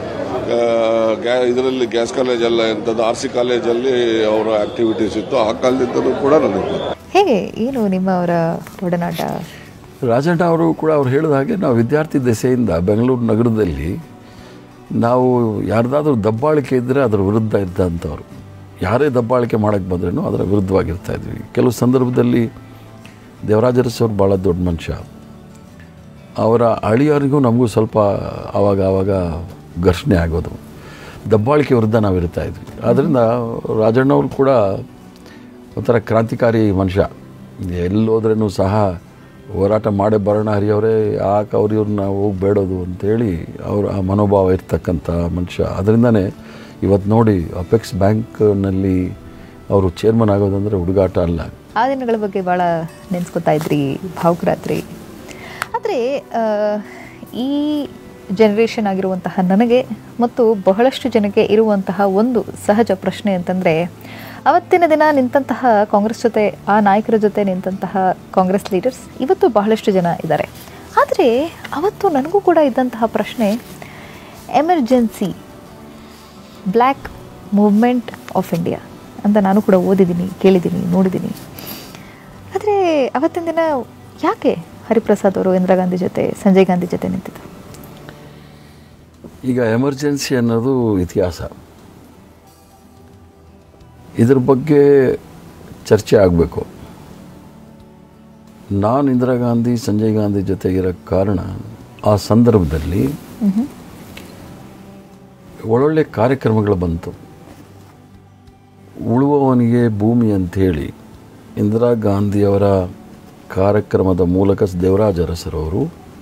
ಗ್ಯಾಸ್ ಕಾಲೇಜ್ ಅಲ್ಲ ಎಂಥದ್ದು RC ಕಾಲೇಜಲ್ಲಿ ಅವರ ಆಕ್ಟಿವಿಟೀಸ್ ಇತ್ತು. ಆ ಕಾಲದಿಂದಲೂ ಕೂಡ ನನಗೆ ಹೇಗೆ ಏನು ನಿಮ್ಮ ಅವರ ಒಡನಾಟ? ರಾಜಣ್ಣ ಅವರು ಕೂಡ ಅವ್ರು ಹೇಳಿದ ಹಾಗೆ ನಾವು ವಿದ್ಯಾರ್ಥಿ ದೆಸೆಯಿಂದ ಬೆಂಗಳೂರು ನಗರದಲ್ಲಿ ನಾವು ಯಾರ್ದಾದ್ರೂ ದಬ್ಬಾಳಿಕೆ ಇದ್ದರೆ ಅದರ ವಿರುದ್ಧ ಇದ್ದಂಥವ್ರು. ಯಾರೇ ದಬ್ಬಾಳಿಕೆ ಮಾಡೋಕ್ಕೆ ಬಂದ್ರೂ ಅದರ ವಿರುದ್ಧವಾಗಿರ್ತಾ ಇದ್ವಿ. ಕೆಲವು ಸಂದರ್ಭದಲ್ಲಿ ದೇವರಾಜ ಅರಸು ಅವರು ಭಾಳ ದೊಡ್ಡ ಮನುಷ್ಯ, ಅವರ ಅಳಿಯರಿಗೂ ನಮಗೂ ಸ್ವಲ್ಪ ಆವಾಗ ಘರ್ಷಣೆ ಆಗೋದು, ದಬ್ಬಾಳಿಕೆ ವಿರುದ್ಧ ನಾವು ಇರ್ತಾ ಇದ್ವಿ. ಆದ್ದರಿಂದ ರಾಜಣ್ಣವ್ರು ಕೂಡ ಒಂಥರ ಕ್ರಾಂತಿಕಾರಿ ಮನುಷ್ಯ. ಎಲ್ಲೋದ್ರೂ ಸಹ ಹೋರಾಟ ಮಾಡೇ ಬರೋಣ ಹರಿಯವರೇ, ಯಾಕೆ ಇವ್ರನ್ನ ಹೋಗಿ ಬೇಡೋದು ಅಂತೇಳಿ ಅವರು ಆ ಮನೋಭಾವ ಇರ್ತಕ್ಕಂಥ ಮನುಷ್ಯ. ಅದರಿಂದನೇ ಇವತ್ತು ನೋಡಿ ಅಪೆಕ್ಸ್ ಬ್ಯಾಂಕ್ನಲ್ಲಿ ಅವರು ಚೇರ್ಮನ್ ಆಗೋದಂದರೆ ಹುಡುಗಾಟ ಅಲ್ಲ. ಆ ದಿನಗಳ ಬಗ್ಗೆ ಭಾಳ ನೆನೆಸ್ಕೊತಾ ಇದ್ರಿ, ಭಾವುಕರಾತ್ರಿ. ಆದರೆ ಈ ಜನರೇಷನ್ ಆಗಿರುವಂತಹ ನನಗೆ ಮತ್ತು ಬಹಳಷ್ಟು ಜನಕ್ಕೆ ಇರುವಂತಹ ಒಂದು ಸಹಜ ಪ್ರಶ್ನೆ ಅಂತಂದರೆ, ಅವತ್ತಿನ ದಿನ ನಿಂತಹ ಕಾಂಗ್ರೆಸ್ ಜೊತೆ, ಆ ನಾಯಕರ ಜೊತೆ ನಿಂತಹ ಕಾಂಗ್ರೆಸ್ ಲೀಡರ್ಸ್ ಇವತ್ತು ಬಹಳಷ್ಟು ಜನ ಇದ್ದಾರೆ. ಆದರೆ ಅವತ್ತು ನನಗೂ ಕೂಡ ಇದ್ದಂತಹ ಪ್ರಶ್ನೆ, emergency black movement of India ಅಂತ ನಾನು ಕೂಡ ಓದಿದ್ದೀನಿ, ಕೇಳಿದ್ದೀನಿ, ನೋಡಿದ್ದೀನಿ. ಆದರೆ ಅವತ್ತಿನ ದಿನ ಯಾಕೆ ಹರಿಪ್ರಸಾದ್ ಅವರು ಇಂದಿರಾ ಗಾಂಧಿ ಜೊತೆ, ಸಂಜಯ್ ಗಾಂಧಿ ಜೊತೆ ನಿಂತಿದ್ದು? ಈಗ ಎಮರ್ಜೆನ್ಸಿ ಅನ್ನೋದು ಇತಿಹಾಸ, ಇದ್ರ ಬಗ್ಗೆ ಚರ್ಚೆ ಆಗಬೇಕು. ನಾನು ಇಂದಿರಾ ಗಾಂಧಿ, ಸಂಜಯ್ ಗಾಂಧಿ ಜೊತೆಗಿರೋ ಕಾರಣ ಆ ಸಂದರ್ಭದಲ್ಲಿ ಒಳ್ಳೊಳ್ಳೆ ಕಾರ್ಯಕ್ರಮಗಳು ಬಂತು. ಉಳುವವನಿಗೆ ಭೂಮಿ ಅಂಥೇಳಿ ಇಂದಿರಾ ಗಾಂಧಿಯವರ ಕಾರ್ಯಕ್ರಮದ ಮೂಲಕ ದೇವರಾಜ ಅರಸರವರು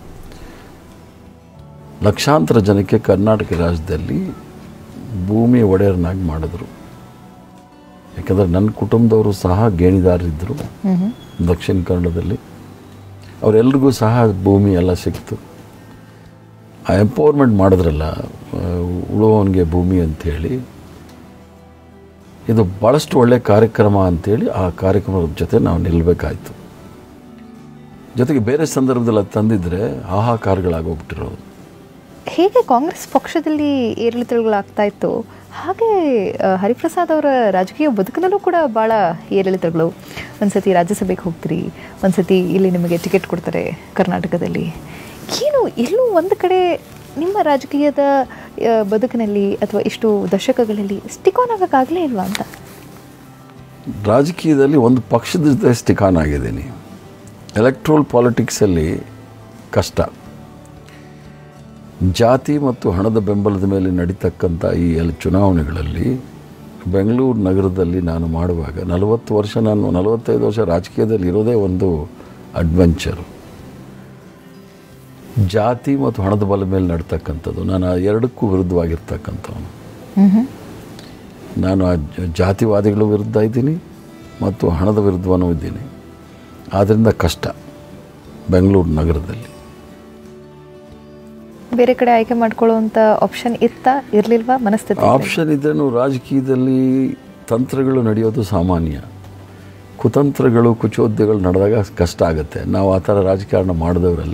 ಲಕ್ಷಾಂತರ ಜನಕ್ಕೆ ಕರ್ನಾಟಕ ರಾಜ್ಯದಲ್ಲಿ ಭೂಮಿ ಒಡೆಯರನ್ನಾಗಿ ಮಾಡಿದ್ರು. ಯಾಕಂದರೆ ನನ್ನ ಕುಟುಂಬದವರು ಸಹ ಗೇಣಿದಾರರಿದ್ದರು ದಕ್ಷಿಣ ಕನ್ನಡದಲ್ಲಿ. ಅವರೆಲ್ರಿಗೂ ಸಹ ಭೂಮಿ ಎಲ್ಲ ಸಿಕ್ತು. ಆ ಎಂಪವರ್ಮೆಂಟ್ ಮಾಡಿದ್ರಲ್ಲ, ಉಳುವವನಿಗೆ ಭೂಮಿ ಅಂಥೇಳಿ, ಇದು ಭಾಳಷ್ಟು ಒಳ್ಳೆಯ ಕಾರ್ಯಕ್ರಮ ಅಂಥೇಳಿ ಆ ಕಾರ್ಯಕ್ರಮದ ಜೊತೆ ನಾವು ನಿಲ್ಲಬೇಕಾಯ್ತು. ಜೊತೆಗೆ ಬೇರೆ ಸಂದರ್ಭದಲ್ಲಿ ಅದು ತಂದಿದ್ರೆ ಹಾಹಾಕಾರಗಳಾಗೋಗ್ಬಿಟ್ಟಿರೋದು. ಹೇಗೆ ಕಾಂಗ್ರೆಸ್ ಪಕ್ಷದಲ್ಲಿ ಏರಿಳಿತಗಳಾಗ್ತಾ ಇತ್ತು, ಹಾಗೆ ಹರಿಪ್ರಸಾದ್ ಅವರ ರಾಜಕೀಯ ಬದುಕಿನಲ್ಲೂ ಕೂಡ ಭಾಳ ಏರಿಳಿತಗಳು. ಒಂದ್ಸತಿ ರಾಜ್ಯಸಭೆಗೆ ಹೋಗ್ತೀರಿ, ಒಂದ್ಸತಿ ಇಲ್ಲಿ ನಿಮಗೆ ಟಿಕೆಟ್ ಕೊಡ್ತಾರೆ ಕರ್ನಾಟಕದಲ್ಲಿ. ಏನು ಎಲ್ಲೂ ಒಂದು ಕಡೆ ನಿಮ್ಮ ರಾಜಕೀಯದ ಬದುಕಿನಲ್ಲಿ ಅಥವಾ ಇಷ್ಟು ದಶಕಗಳಲ್ಲಿ ಸ್ಟಿಕ್ ಆನ್ ಆಗೋಕ್ಕಾಗಲೇ ಇಲ್ವಾ ಅಂತ? ರಾಜಕೀಯದಲ್ಲಿ ಒಂದು ಪಕ್ಷದ ಜೊತೆ ಸ್ಟಿಕ್ ಆನ್ ಆಗಿದ್ದೀನಿ. ಎಲೆಕ್ಟ್ರೋಲ್ ಪಾಲಿಟಿಕ್ಸಲ್ಲಿ ಕಷ್ಟ. ಜಾತಿ ಮತ್ತು ಹಣದ ಬೆಂಬಲದ ಮೇಲೆ ನಡೀತಕ್ಕಂಥ ಈ ಚುನಾವಣೆಗಳಲ್ಲಿ ಬೆಂಗಳೂರು ನಗರದಲ್ಲಿ ನಾನು ಮಾಡುವಾಗ 45 ವರ್ಷ ರಾಜಕೀಯದಲ್ಲಿ ಇರೋದೇ ಒಂದು ಅಡ್ವೆಂಚರು. ಜಾತಿ ಮತ್ತು ಹಣದ ಬಲ ಮೇಲೆ ನಡ್ತಕ್ಕಂಥದ್ದು. ನಾನು ಆ ಎರಡಕ್ಕೂ ವಿರುದ್ಧವಾಗಿರ್ತಕ್ಕಂಥವನು. ನಾನು ಆ ಜಾತಿವಾದಿಗಳ ವಿರುದ್ಧ ಇದ್ದೀನಿ ಮತ್ತು ಹಣದ ವಿರುದ್ಧವೂ ಇದ್ದೀನಿ. ಆದ್ದರಿಂದ ಕಷ್ಟ ಬೆಂಗಳೂರು ನಗರದಲ್ಲಿ. ಬೇರೆ ಕಡೆ ಆಯ್ಕೆ ಮಾಡ್ಕೊಳ್ಳುವಂಥ ಆಪ್ಷನ್ ಇರಲಿಲ್ವಾ ಮನಸ್ಥಿತಿ? ಆಪ್ಷನ್ ಇದ್ರೂ ರಾಜಕೀಯದಲ್ಲಿ ತಂತ್ರಗಳು ನಡೆಯೋದು ಸಾಮಾನ್ಯ. ಕುತಂತ್ರಗಳು ಕುಚೋದ್ಯಗಳು ನಡೆದಾಗ ಕಷ್ಟ ಆಗುತ್ತೆ. ನಾವು ಆ ಥರ ರಾಜಕಾರಣ ಮಾಡಿದವರಲ್ಲ.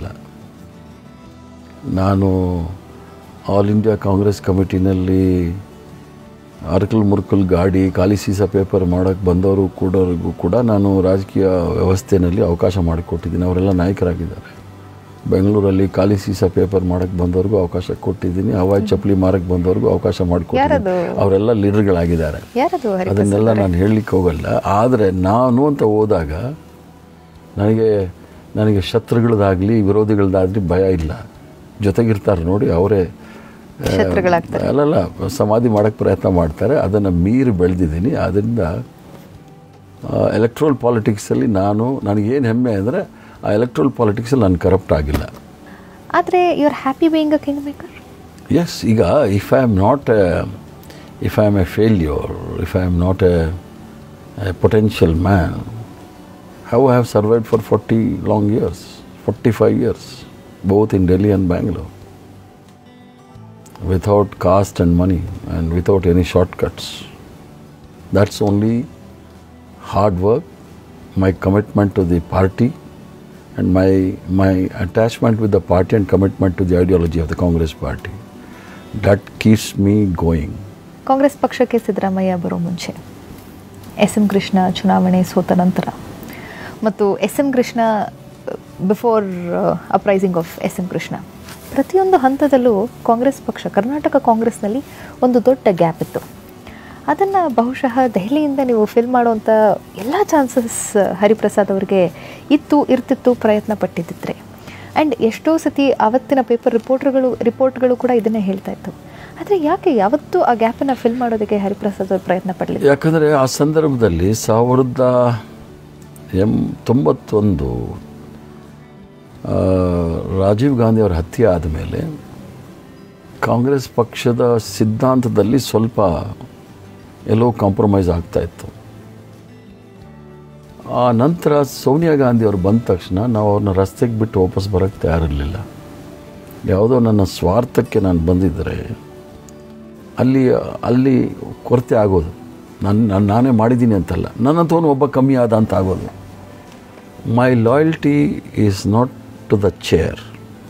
ನಾನು ಆಲ್ ಇಂಡಿಯಾ ಕಾಂಗ್ರೆಸ್ ಕಮಿಟಿನಲ್ಲಿ ಅರ್ಕಲ್ ಮುರ್ಕಲ್ ಗಾಡಿ ಖಾಲಿ ಸೀಸ ಪೇಪರ್ ಮಾಡೋಕ್ಕೆ ಬಂದವರು ಕೂಡ ನಾನು ರಾಜಕೀಯ ವ್ಯವಸ್ಥೆಯಲ್ಲಿ ಅವಕಾಶ ಮಾಡಿಕೊಟ್ಟಿದ್ದೀನಿ. ಅವರೆಲ್ಲ ನಾಯಕರಾಗಿದ್ದಾರೆ. ಬೆಂಗಳೂರಲ್ಲಿ ಖಾಲಿ ಸೀಸ ಪೇಪರ್ ಮಾಡೋಕ್ಕೆ ಬಂದವ್ರಿಗೂ ಅವಕಾಶ ಕೊಟ್ಟಿದ್ದೀನಿ. ಹವಾಯಿ ಚಪ್ಪಲಿ ಮಾರಕ್ಕೆ ಬಂದವ್ರಿಗೂ ಅವಕಾಶ ಮಾಡಿಕೊಟ್ಟಿದ್ದೀನಿ. ಅವರೆಲ್ಲ ಲೀಡರ್ಗಳಾಗಿದ್ದಾರೆ. ಅದನ್ನೆಲ್ಲ ನಾನು ಹೇಳಲಿಕ್ಕೆ ಹೋಗಲ್ಲ. ಆದರೆ ನಾನು ಅಂತ ಹೋದಾಗ ನನಗೆ ಶತ್ರುಗಳದಾಗಲಿ ವಿರೋಧಿಗಳದಾಗಲಿ ಭಯ ಇಲ್ಲ. ಜೊತೆಗಿರ್ತಾರೆ ನೋಡಿ, ಅವರೇ ಅಲ್ಲಲ್ಲ ಸಮಾಧಿ ಮಾಡೋಕ್ಕೆ ಪ್ರಯತ್ನ ಮಾಡ್ತಾರೆ. ಅದನ್ನು ಮೀರಿ ಬೆಳೆದಿದ್ದೀನಿ. ಆದ್ದರಿಂದ ಎಲೆಕ್ಟ್ರಲ್ ಪಾಲಿಟಿಕ್ಸಲ್ಲಿ ನನಗೇನು ಹೆಮ್ಮೆ ಅಂದರೆ ಆ ಎಲೆಕ್ಟ್ರಲ್ ಪಾಲಿಟಿಕ್ಸಲ್ಲಿ ನಾನು ಕರಪ್ಟ್ ಆಗಿಲ್ಲ. ಆದರೆ you are happy being a king maker? Yes. ಈಗ if I am a failure, if I am not a potential man, how I have survived for 40 long years, 45 years, both in Delhi and Bangalore, without caste and money and without any shortcuts. That's only hard work, my commitment to the party, and my attachment with the party and commitment to the ideology of the Congress party. That keeps me going. Congress ಪಕ್ಷಕ್ಕೆ ಸಿದ್ದರಾಮಯ್ಯ ಬರೋ ಮುಂಚೆ SM. Krishna ಚುನಾವಣೆ ಸೋತ ನಂತರ ಮತ್ತು S M. Krishna before uprising of S M. Krishna, ಪ್ರತಿಯೊಂದು ಹಂತದಲ್ಲೂ ಕಾಂಗ್ರೆಸ್ ಪಕ್ಷ, ಕರ್ನಾಟಕ ಕಾಂಗ್ರೆಸ್ನಲ್ಲಿ ಒಂದು ದೊಡ್ಡ ಗ್ಯಾಪ್ ಇತ್ತು. ಅದನ್ನು ಬಹುಶಃ ದೆಹಲಿಯಿಂದ ನೀವು ಫಿಲ್ ಮಾಡುವಂಥ ಎಲ್ಲ ಚಾನ್ಸಸ್ ಹರಿಪ್ರಸಾದ್ ಅವರಿಗೆ ಇರ್ತಿತ್ತು, ಪ್ರಯತ್ನ ಪಟ್ಟಿದ್ದಿದ್ರೆ. ಆ್ಯಂಡ್ ಎಷ್ಟೋ ಸತಿ ಆವತ್ತಿನ ಪೇಪರ್ ರಿಪೋರ್ಟ್ಗಳು ಕೂಡ ಇದನ್ನೇ ಹೇಳ್ತಾ ಇತ್ತು. ಆದರೆ ಯಾಕೆ ಯಾವತ್ತೂ ಆ ಗ್ಯಾಪನ್ನು ಫಿಲ್ ಮಾಡೋದಕ್ಕೆ ಹರಿಪ್ರಸಾದ್ ಅವರು ಪ್ರಯತ್ನ ಪಡಲಿಲ್ಲ? ಯಾಕಂದರೆ ಆ ಸಂದರ್ಭದಲ್ಲಿ 1991 ರಾಜೀವ್ ಗಾಂಧಿ ಅವರ ಹತ್ಯೆ ಆದಮೇಲೆ ಕಾಂಗ್ರೆಸ್ ಪಕ್ಷದ ಸಿದ್ಧಾಂತದಲ್ಲಿ ಸ್ವಲ್ಪ ಎಲ್ಲೋ ಕಾಂಪ್ರಮೈಸ್ ಆಗ್ತಾಯಿತ್ತು. ಆ ನಂತರ ಸೋನಿಯಾ ಗಾಂಧಿ ಅವರು ಬಂದ ತಕ್ಷಣ ನಾವು ಅವ್ರನ್ನ ರಸ್ತೆಗೆ ಬಿಟ್ಟು ವಾಪಸ್ ಬರೋಕ್ಕೆ ತಯಾರಿರಲಿಲ್ಲ. ಯಾವುದೋ ನನ್ನ ಸ್ವಾರ್ಥಕ್ಕೆ ನಾನು ಬಂದಿದ್ದರೆ ಅಲ್ಲಿ ಕೊರತೆ ಆಗೋದು. ನಾನೇ ಮಾಡಿದ್ದೀನಿ ಅಂತಲ್ಲ, ನನ್ನಂಥವನು ಒಬ್ಬ ಕಮ್ಮಿ ಆದ ಅಂತ ಆಗೋದು. My loyalty is not to the chair,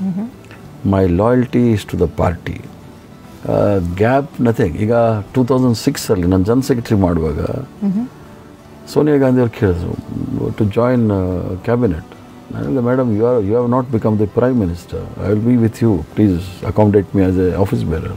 my loyalty is to the party. Gap nothing. ಈಗ 2006 ನಾನು ಜನ್ ಸೆಕ್ರೆಟರಿ ಮಾಡುವಾಗ ಸೋನಿಯಾ ಗಾಂಧಿ ಅವ್ರು ಕೇಳಿದ್ರು ಟು ಜಾಯಿನ್ ಕ್ಯಾಬಿನೆಟ್. ನನಗೆ madam you have not become the prime minister, I will be with you, please accommodate me as a office bearer.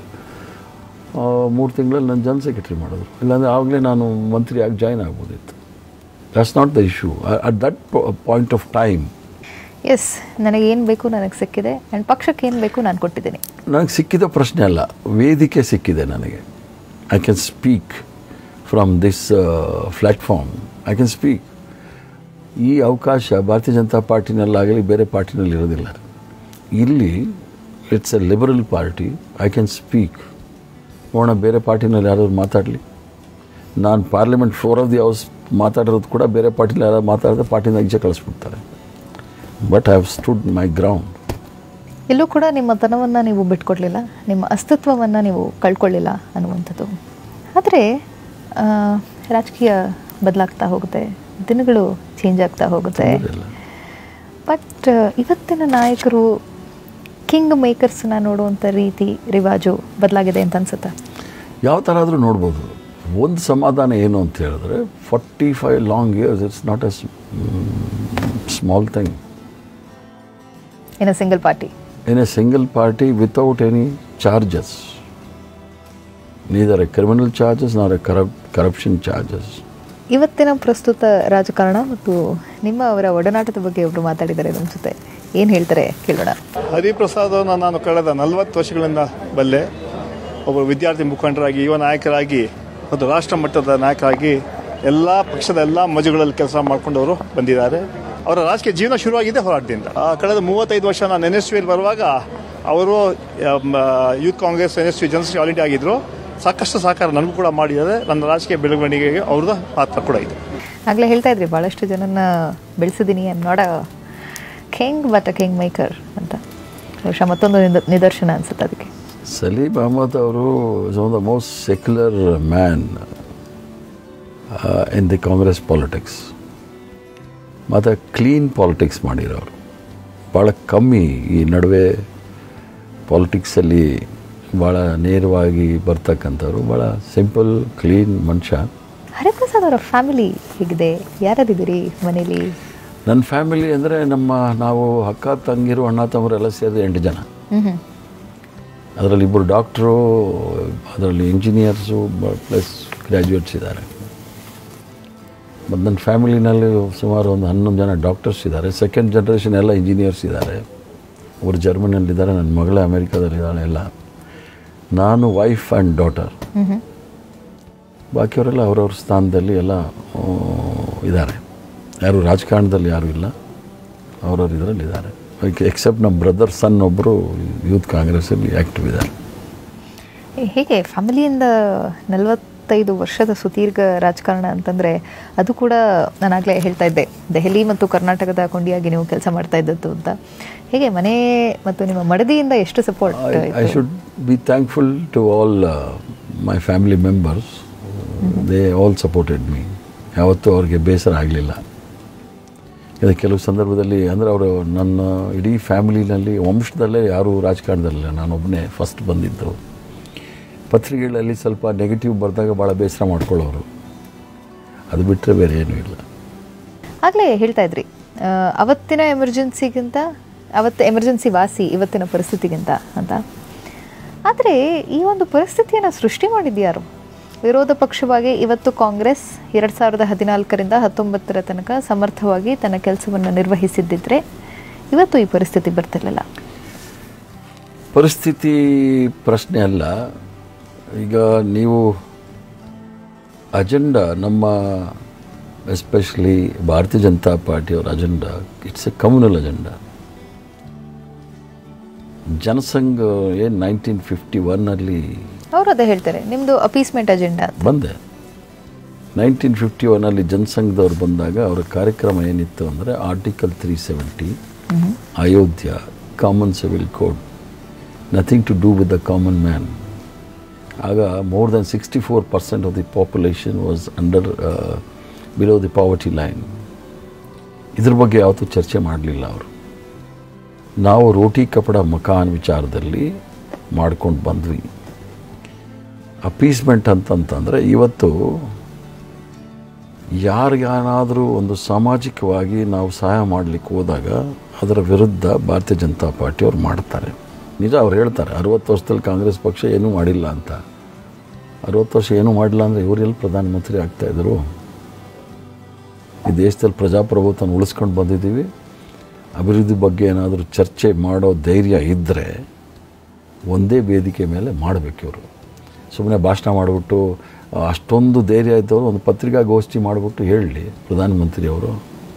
3 ತಿಂಗಳಲ್ಲಿ ನಾನು Jan secretary ಮಾಡಿದ್ರು. ಇಲ್ಲಾಂದರೆ ಆವಾಗಲೇ ನಾನು ಮಂತ್ರಿಯಾಗಿ ಜಾಯ್ನ್ ಆಗ್ಬೋದಿತ್ತು. That's not the issue at that point of time. Yes, ನನಗೇನು ಬೇಕು ನನಗೆ ಸಿಕ್ಕಿದೆ, ಆ್ಯಂಡ್ ಪಕ್ಷಕ್ಕೆ ಏನು ಬೇಕು ನಾನು ಕೊಟ್ಟಿದ್ದೀನಿ. ನನಗೆ ಸಿಕ್ಕಿದ ಪ್ರಶ್ನೆ ಅಲ್ಲ, ವೇದಿಕೆ ಸಿಕ್ಕಿದೆ ನನಗೆ. I can speak from this platform, I can speak. ಈ ಅವಕಾಶ ಭಾರತೀಯ ಜನತಾ ಪಾರ್ಟಿನಲ್ಲಾಗಲಿ ಬೇರೆ ಪಾರ್ಟಿನಲ್ಲಿ ಇರೋದಿಲ್ಲ. ಇಲ್ಲಿ it's a liberal party, I can speak. ನೋಡೋಣ ಬೇರೆ ಪಾರ್ಟಿನಲ್ಲಿ ಯಾರಾದ್ರು ಮಾತಾಡಲಿ. ನಾನು parliament floor of the house ಮಾತಾಡಿರೋದು ಕೂಡ ಬೇರೆ ಪಾರ್ಟಿನಲ್ಲಿ ಯಾರಾದ್ರು ಮಾತಾಡಿದ್ರೆ ಪಾರ್ಟಿನ ಈಚೆ ಕಳಿಸ್ಬಿಡ್ತಾರೆ. But I have stood my ground. ಎಲ್ಲೂ ಕೂಡ ನಿಮ್ಮ ತನವನ್ನು ನೀವು ಬಿಟ್ಕೊಡ್ಲಿಲ್ಲ, ನಿಮ್ಮ ಅಸ್ತಿತ್ವವನ್ನು ನೀವು ಕಳ್ಕೊಳ್ಳಿಲ್ಲ ಅನ್ನುವಂಥದ್ದು. ಆದರೆ ರಾಜಕೀಯ ಬದಲಾಗ್ತಾ ಹೋಗುತ್ತೆ, ದಿನಗಳು ಚೇಂಜ್ ಆಗ್ತಾ ಹೋಗುತ್ತೆ. ಬಟ್ ಇವತ್ತಿನ ನಾಯಕರು ಕಿಂಗ್ ಮೇಕರ್ಸ್ನ ನೋಡುವಂಥ ರೀತಿ ರಿವಾಜು ಬದಲಾಗಿದೆ ಅಂತ ಅನ್ಸುತ್ತೆ. ಯಾವ ಥರ ಆದರೂ ನೋಡ್ಬೋದು. ಒಂದು ಸಮಾಧಾನ ಏನು ಅಂತ ಹೇಳಿದ್ರೆ 45 long years, it's not a small thing. In a single party? In a single party without any charges. Neither a criminal charges nor a corruption charges. ಇವತ್ತಿನ ಪ್ರಸ್ತುತ ರಾಜಕಾರಣ ಮತ್ತು ಅವರ ಒಡನಾಟದ ಬಗ್ಗೆ ಒಬ್ಬರು ಮಾತಾಡಿದ್ದಾರೆ ಅನ್ಸುತ್ತೆ. ಏನು ಹೇಳ್ತಾರೆ ಕೇಳೋಣ. ಹರಿಪ್ರಸಾದ್ ಅವರನ್ನು ನಾನು ಕಳೆದ 40 ವರ್ಷಗಳಿಂದ ಬಲ್ಲೆ. ಒಬ್ಬರು ವಿದ್ಯಾರ್ಥಿ ಮುಖಂಡರಾಗಿ, ಯುವ ನಾಯಕರಾಗಿ ಮತ್ತು ರಾಷ್ಟ್ರ ಮಟ್ಟದ ನಾಯಕರಾಗಿ ಎಲ್ಲ ಪಕ್ಷದ ಎಲ್ಲ ಮಜುಗಳಲ್ಲಿ ಕೆಲಸ ಮಾಡಿಕೊಂಡವರು ಬಂದಿದ್ದಾರೆ. ಅವರ ರಾಜಕೀಯ ಜೀವನ ಶುರುವಾಗಿದೆ ಹೋರಾಟದಿಂದ. ಕಳೆದ 35 ವರ್ಷ ನಾನು NSUಯಲ್ಲಿ ಬರುವಾಗ ಅವರು youth Congress NSU general all India ಆಗಿದ್ದರು. ಸಾಕಷ್ಟು ಸಹಕಾರ ನನಗೂ ಕೂಡ ಮಾಡಿದ್ದಾರೆ. ನನ್ನ ರಾಜಕೀಯ ಬೆಳವಣಿಗೆಗೆ ಅವ್ರದ್ದು ಪಾತ್ರ ಕೂಡ ಇದೆ. ಆಗಲೇ ಹೇಳ್ತಾ ಇದ್ರಿ ಭಾಳಷ್ಟು ಜನನ ಬೆಳೆಸಿದ್ದೀನಿ, I am not a king but a king maker ಅಂತ. ಬಹುಶಃ ಮತ್ತೊಂದು ನಿದರ್ಶನ ಅನ್ಸುತ್ತೆ ಅದಕ್ಕೆ. ಸಲೀಂ ಅಹಮದ್ ಅವರು is one the most secular man in the Congress politics. ಮತ್ತು ಕ್ಲೀನ್ ಪಾಲಿಟಿಕ್ಸ್ ಮಾಡಿರೋರು ಭಾಳ ಕಮ್ಮಿ. ಈ ನಡುವೆ ಪಾಲಿಟಿಕ್ಸಲ್ಲಿ ಭಾಳ ನೇರವಾಗಿ ಬರ್ತಕ್ಕಂಥವ್ರು, ಭಾಳ ಸಿಂಪಲ್ ಕ್ಲೀನ್ ಮನುಷ್ಯ. ಹರಿಪ್ರಸಾದ್ ಅವರ ಫ್ಯಾಮಿಲಿ ಹೇಗಿದೆ? ಯಾರ್ಯಾರಿದ್ದೀರಿ ಮನೇಲಿ? ನನ್ನ ಫ್ಯಾಮಿಲಿ ಅಂದರೆ ನಾವು ಅಕ್ಕ ತಂಗಿರು ಅಣ್ಣ ತಮ್ಮರೆಲ್ಲ ಸೇರಿದ 8 ಜನ. ಅದರಲ್ಲಿ 2 ಡಾಕ್ಟ್ರು, ಅದರಲ್ಲಿ ಇಂಜಿನಿಯರ್ಸು ಪ್ಲಸ್ ಗ್ರ್ಯಾಜುಯೇಟ್ಸ್ ಇದ್ದಾರೆ. ಮತ್ತು ನನ್ನ ಫ್ಯಾಮಿಲಿನಲ್ಲಿ ಸುಮಾರು ಒಂದು 11 ಜನ ಡಾಕ್ಟರ್ಸ್ ಇದ್ದಾರೆ. ಸೆಕೆಂಡ್ ಜನ್ರೇಷನ್ ಎಲ್ಲ ಇಂಜಿನಿಯರ್ಸ್ ಇದ್ದಾರೆ. ಅವರು ಜರ್ಮನಿಯಲ್ಲಿದ್ದಾರೆ, ನನ್ನ ಮಗಳೇ ಅಮೇರಿಕಾದಲ್ಲಿದ್ದಾಳೆ. ಎಲ್ಲ ನಾನು ವೈಫ್ ಆ್ಯಂಡ್ ಡಾಟರ್. ಬಾಕಿಯವರೆಲ್ಲ ಅವ್ರವ್ರ ಸ್ಥಾನದಲ್ಲಿ ಎಲ್ಲ ಇದ್ದಾರೆ. ಯಾರು ರಾಜಕಾರಣದಲ್ಲಿ ಯಾರೂ ಇಲ್ಲ, ಅವ್ರವ್ರು ಇದರಲ್ಲಿ ಇದ್ದಾರೆ. ಎಕ್ಸೆಪ್ಟ್ ನಮ್ಮ ಬ್ರದರ್ ಸನ್ ಒಬ್ಬರು ಯೂತ್ ಕಾಂಗ್ರೆಸ್ಸಲ್ಲಿ ಆ್ಯಕ್ಟಿವ್ ಇದ್ದಾರೆ. ಹೇಗೆ ಫ್ಯಾಮಿಲಿಯಿಂದ 45 ವರ್ಷದ ಸುದೀರ್ಘ ರಾಜಕಾರಣ ಅಂತಂದರೆ ಅದು ಕೂಡ ನಾನಾಗಲೇ ಹೇಳ್ತಾ ಇದ್ದೆ, ದೆಹಲಿ ಮತ್ತು ಕರ್ನಾಟಕದ ಕೊಂಡಿಯಾಗಿ ನೀವು ಕೆಲಸ ಮಾಡ್ತಾ ಇದ್ದದ್ದು ಅಂತ. ಹೇಗೆ ಮನೆ ಮತ್ತು ನಿಮ್ಮ ಮಡದಿಯಿಂದ ಎಷ್ಟು support? I should be thankful to all my family members. They all supported me. ಯಾವತ್ತೂ ಅವ್ರಿಗೆ ಬೇಸರ ಆಗಲಿಲ್ಲ. ಇದು ಕೆಲವು ಸಂದರ್ಭದಲ್ಲಿ ಅಂದರೆ ಅವರು ನನ್ನ ಇಡೀ ಫ್ಯಾಮಿಲಿನಲ್ಲಿ ವಂಶದಲ್ಲೇ ಯಾರೂ ರಾಜಕಾರಣದಲ್ಲಿಲ್ಲ, ನಾನೊಬ್ಬನೇ ಫಸ್ಟ್ ಬಂದಿದ್ದು. ಪತ್ರಿಕೆಗಳಲ್ಲಿ ಸ್ವಲ್ಪ ನೆಗೆಟಿವ್ ಬರೆದಾಗ ಭಾಳ ಬೇಸರ ಮಾಡ್ಕೊಳ್ಳೋರು, ಅದು ಬಿಟ್ಟರೆ ಬೇರೆ ಏನೂ ಇಲ್ಲ. ಆಗಲೇ ಹೇಳ್ತಾ ಇದ್ರಿ ಅವತ್ತಿನ ಎಮರ್ಜೆನ್ಸಿಗಿಂತ ಅವತ್ತು ಎಮರ್ಜೆನ್ಸಿ ವಾಸಿ ಇವತ್ತಿನ ಪರಿಸ್ಥಿತಿಗಿಂತ ಅಂತ. ಆದರೆ ಈ ಒಂದು ಪರಿಸ್ಥಿತಿಯನ್ನು ಸೃಷ್ಟಿ ಮಾಡಿದ್ಯಾರು? ವಿರೋಧ ಪಕ್ಷವಾಗಿ ಇವತ್ತು ಕಾಂಗ್ರೆಸ್ 2014ರಿಂದ 19 ತನಕ ಸಮರ್ಥವಾಗಿ ತನ್ನ ಕೆಲಸವನ್ನು ನಿರ್ವಹಿಸಿದ್ದಿದ್ರೆ ಇವತ್ತು ಈ ಪರಿಸ್ಥಿತಿ ಬರ್ತಿರಲಿಲ್ಲ. ಪರಿಸ್ಥಿತಿ ಪ್ರಶ್ನೆ ಅಲ್ಲ. ಈಗ ನೀವು ಅಜೆಂಡಾ, ನಮ್ಮ ಎಸ್ಪೆಷಲಿ ಭಾರತೀಯ ಜನತಾ ಪಾರ್ಟಿಯವರ agenda, it's a communal agenda. Jana Sangh ಏನು 1951 ಅವರು ಅದೇ ಹೇಳ್ತಾರೆ, ನಿಮ್ಮದು ಅಪೀಸ್ಮೆಂಟ್ ಅಜೆಂಡಾ ಬಂದೆ. 1951 ಜನಸಂಘದವ್ರು ಬಂದಾಗ ಅವರ ಕಾರ್ಯಕ್ರಮ ಏನಿತ್ತು ಅಂದರೆ article 370, Ayodhya, common civil code, nothing to do with the common man. ಆಗ more then 64% of the population was under below the poverty line. ಇದ್ರ ಬಗ್ಗೆ ಯಾವತ್ತೂ ಚರ್ಚೆ ಮಾಡಲಿಲ್ಲ ಅವರು. ನಾವು ರೋಟಿ ಕಪಡ ಮಕಾನ್ ವಿಚಾರದಲ್ಲಿ ಮಾಡ್ಕೊಂಡು ಬಂದ್ವಿ. ಅಪೀಸ್ಮೆಂಟ್ ಅಂತಂತಂದರೆ ಇವತ್ತು ಯಾರಿಗಾನಾದರೂ ಒಂದು ಸಾಮಾಜಿಕವಾಗಿ ನಾವು ಸಹಾಯ ಮಾಡಲಿಕ್ಕೆ ಹೋದಾಗ ಅದರ ವಿರುದ್ಧ ಭಾರತೀಯ ಜನತಾ ಪಾರ್ಟಿಯವ್ರು ಮಾಡ್ತಾರೆ. ನಿಜ, ಅವ್ರು ಹೇಳ್ತಾರೆ 60 ವರ್ಷದಲ್ಲಿ ಕಾಂಗ್ರೆಸ್ ಪಕ್ಷ ಏನೂ ಮಾಡಿಲ್ಲ ಅಂತ. 60 ವರ್ಷ ಏನೂ ಮಾಡಿಲ್ಲ ಅಂದರೆ ಇವರೆಲ್ಲಿ ಪ್ರಧಾನಮಂತ್ರಿ ಆಗ್ತಾಯಿದ್ರು? ಈ ದೇಶದಲ್ಲಿ ಪ್ರಜಾಪ್ರಭುತ್ವನ ಉಳಿಸ್ಕೊಂಡು ಬಂದಿದ್ದೀವಿ. ಅಭಿವೃದ್ಧಿ ಬಗ್ಗೆ ಏನಾದರೂ ಚರ್ಚೆ ಮಾಡೋ ಧೈರ್ಯ ಇದ್ದರೆ ಒಂದೇ ವೇದಿಕೆ ಮೇಲೆ ಮಾಡಬೇಕು. ಇವರು ಸುಮ್ಮನೆ ಭಾಷಣ ಮಾಡಿಬಿಟ್ಟು ಅಷ್ಟೊಂದು ಧೈರ್ಯ ಇದ್ದವರು ಒಂದು ಪತ್ರಿಕಾಗೋಷ್ಠಿ ಮಾಡಿಬಿಟ್ಟು ಹೇಳಲಿ ಪ್ರಧಾನಮಂತ್ರಿಯವರು.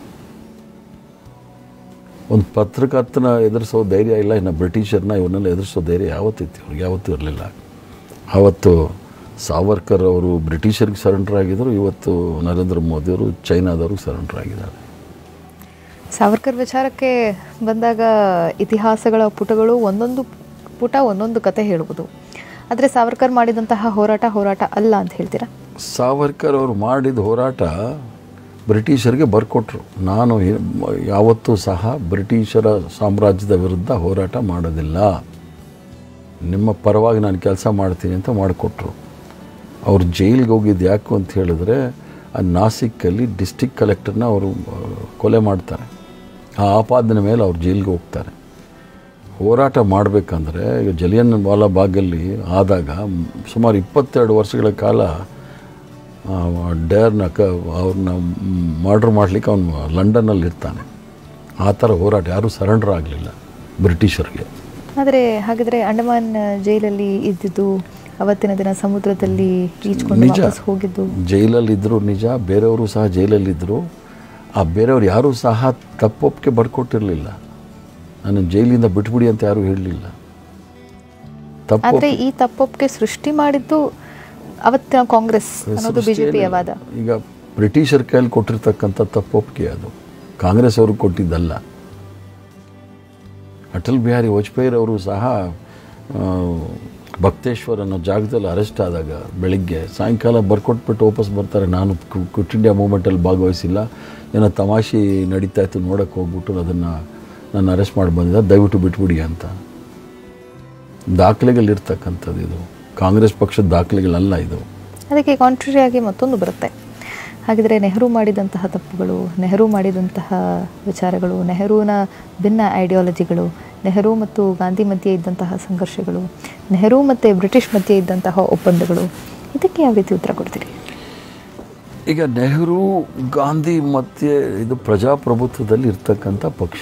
ಒಂದು ಪತ್ರಕರ್ತನ ಎದುರಿಸೋ ಧೈರ್ಯ ಇಲ್ಲ, ಇನ್ನು ಬ್ರಿಟಿಷರ್ನ ಇವನ್ನೆಲ್ಲ ಎದುರಿಸೋ ಧೈರ್ಯ ಯಾವತ್ತಿತ್ತು? ಇವ್ರಿಗೆ ಯಾವತ್ತೂ ಇರಲಿಲ್ಲ. ಆವತ್ತು ಸಾವರ್ಕರ್ ಅವರು ಬ್ರಿಟಿಷರಿಗೆ ಸರೆಂಡರ್ ಆಗಿದ್ದರು, ಇವತ್ತು ನರೇಂದ್ರ ಮೋದಿಯವರು ಚೈನಾದವ್ರಿಗೆ ಸರೆಂಡರ್ ಆಗಿದ್ದಾರೆ. ಸಾವರ್ಕರ್ ವಿಚಾರಕ್ಕೆ ಬಂದಾಗ ಇತಿಹಾಸಗಳ ಪುಟಗಳು ಒಂದೊಂದು ಪುಟ ಒಂದೊಂದು ಕತೆ ಹೇಳ್ಬೋದು. ಆದರೆ ಸಾವರ್ಕರ್ ಮಾಡಿದಂತಹ ಹೋರಾಟ ಅಲ್ಲ ಅಂತ ಹೇಳ್ತೀರಾ? ಸಾವರ್ಕರ್ ಅವರು ಮಾಡಿದ ಹೋರಾಟ ಬ್ರಿಟಿಷರಿಗೆ ಬರ್ಕೊಟ್ರು. ನಾನು ಯಾವತ್ತೂ ಸಹ ಬ್ರಿಟಿಷರ ಸಾಮ್ರಾಜ್ಯದ ವಿರುದ್ಧ ಹೋರಾಟ ಮಾಡೋದಿಲ್ಲ, ನಿಮ್ಮ ಪರವಾಗಿ ನಾನು ಕೆಲಸ ಮಾಡ್ತೀನಿ ಅಂತ ಮಾಡಿಕೊಟ್ರು. ಅವರು ಜೈಲಿಗೆ ಹೋಗಿದ್ದು ಯಾಕೆ ಅಂತ ಹೇಳಿದ್ರೆ, ಆ ನಾಸಿಕ್ಕಲ್ಲಿ ಡಿಸ್ಟಿಕ್ ಕಲೆಕ್ಟರ್ನ ಅವರು ಕೊಲೆ ಮಾಡ್ತಾರೆ. ಆ ಆಪಾದನೆ ಮೇಲೆ ಅವ್ರು ಜೈಲಿಗೆ ಹೋಗ್ತಾರೆ. ಹೋರಾಟ ಮಾಡಬೇಕಂದ್ರೆ ಈಗ ಜಲಿಯನ್ ವಾಲಾ ಬಾಗಲ್ಲಿ ಆದಾಗ ಸುಮಾರು 22 ವರ್ಷಗಳ ಕಾಲ ಅವ್ರನ್ನ ಮರ್ಡರ್ ಮಾಡಲಿಕ್ಕೆ ಅವನು ಲಂಡನ್ನಲ್ಲಿ ಇರ್ತಾನೆ. ಆ ಥರ ಹೋರಾಟ, ಯಾರೂ ಸರೆಂಡರ್ ಆಗಲಿಲ್ಲ ಬ್ರಿಟಿಷರಿಗೆ. ಆದರೆ ಹಾಗಿದ್ರೆ ಅಂಡಮಾನ್ ಜೈಲಲ್ಲಿ ಇದ್ದಿದ್ದು, ಅವತ್ತಿನ ದಿನ ಸಮುದ್ರದಲ್ಲಿ ಈಜ್ಕೊಂಡು ವಾಪಸ್ ಹೋಗಿದ್ದು, ಜೈಲಲ್ಲಿದ್ದರು ನಿಜ, ಬೇರೆಯವರು ಸಹ ಜೈಲಲ್ಲಿದ್ದರು. ಆ ಬೇರೆಯವ್ರು ಯಾರೂ ಸಹ ತಪ್ಪೊಪ್ಪಿಗೆ ಬರ್ಕೊಟ್ಟಿರಲಿಲ್ಲ. ನಾನು ಜೈಲಿಂದ ಬಿಟ್ಬಿಡಿ ಅಂತ ಯಾರೂ ಹೇಳಲಿಲ್ಲ. ಆದರೆ ಈ ತಪ್ಪೊಪ್ಪಿಗೆ ಸೃಷ್ಟಿ ಮಾಡಿದ್ದು ಅವತ್ತಿನ ಕಾಂಗ್ರೆಸ್ ಅನ್ನೋದು ಬಿಜೆಪಿಯ ವಾದ. ಈಗ ಬ್ರಿಟಿಷರ ಕೈಯಲ್ಲಿ ಕೊಟ್ಟಿರ್ತಕ್ಕಂಥ ತಪ್ಪೊಪ್ಪಿಗೆ ಅದು, ಕಾಂಗ್ರೆಸ್ ಅವ್ರಿಗೆ ಕೊಟ್ಟಿದ್ದಲ್ಲ. ಅಟಲ್ ಬಿಹಾರಿ ವಾಜಪೇಯಿರವರು ಸಹ ಬಕ್ತೇಶ್ವರ್ ಅನ್ನೋ ಜಾಗದಲ್ಲಿ ಅರೆಸ್ಟ್ ಆದಾಗ ಬೆಳಿಗ್ಗೆ ಸಾಯಂಕಾಲ ಬರ್ಕೊಟ್ಬಿಟ್ಟು ವಾಪಸ್ ಬರ್ತಾರೆ, ನಾನು ಕ್ವಿಟ್ ಇಂಡಿಯಾ ಮೂವ್ಮೆಂಟಲ್ಲಿ ಭಾಗವಹಿಸಿಲ್ಲ, ಏನೋ ತಮಾಷೆ ನಡೀತಾ ಇತ್ತು ನೋಡೋಕ್ಕೆ ಹೋಗ್ಬಿಟ್ಟು ಅದನ್ನು ನಾನು ಅರೆಸ್ಟ್ ಮಾಡಿ ಬಂದಿದ್ದ, ದಯವಿಟ್ಟು ಬಿಟ್ಬಿಡಿ ಅಂತ. ದಾಖಲೆಗಳಿರ್ತಕ್ಕಂಥದ್ದು ಇದು, ಕಾಂಗ್ರೆಸ್ ಪಕ್ಷದ ದಾಖಲೆಗಳಲ್ಲ ಇದು. ಅದಕ್ಕೆ ಕಾಂಟ್ರರಿ ಆಗಿ ಮತ್ತೊಂದು ಬರುತ್ತೆ. ಹಾಗಿದ್ರೆ ನೆಹರು ಮಾಡಿದಂತಹ ತಪ್ಪುಗಳು, ನೆಹರು ಮಾಡಿದಂತಹ ವಿಚಾರಗಳು, ನೆಹರುವಿನ ಭಿನ್ನ ಐಡಿಯಾಲಜಿಗಳು, ನೆಹರು ಮತ್ತು ಗಾಂಧಿ ಮಧ್ಯೆ ಇದ್ದಂತಹ ಸಂಘರ್ಷಗಳು, ನೆಹರು ಮತ್ತು ಬ್ರಿಟಿಷ್ ಮಧ್ಯೆ ಇದ್ದಂತಹ ಒಪ್ಪಂದಗಳು, ಇದಕ್ಕೆ ಯಾವ ರೀತಿ ಉತ್ತರ ಕೊಡ್ತೀರಿ? ಈಗ ನೆಹರು ಗಾಂಧಿ ಮಧ್ಯೆ ಇದು ಪ್ರಜಾಪ್ರಭುತ್ವದಲ್ಲಿ ಇರ್ತಕ್ಕಂಥ ಪಕ್ಷ,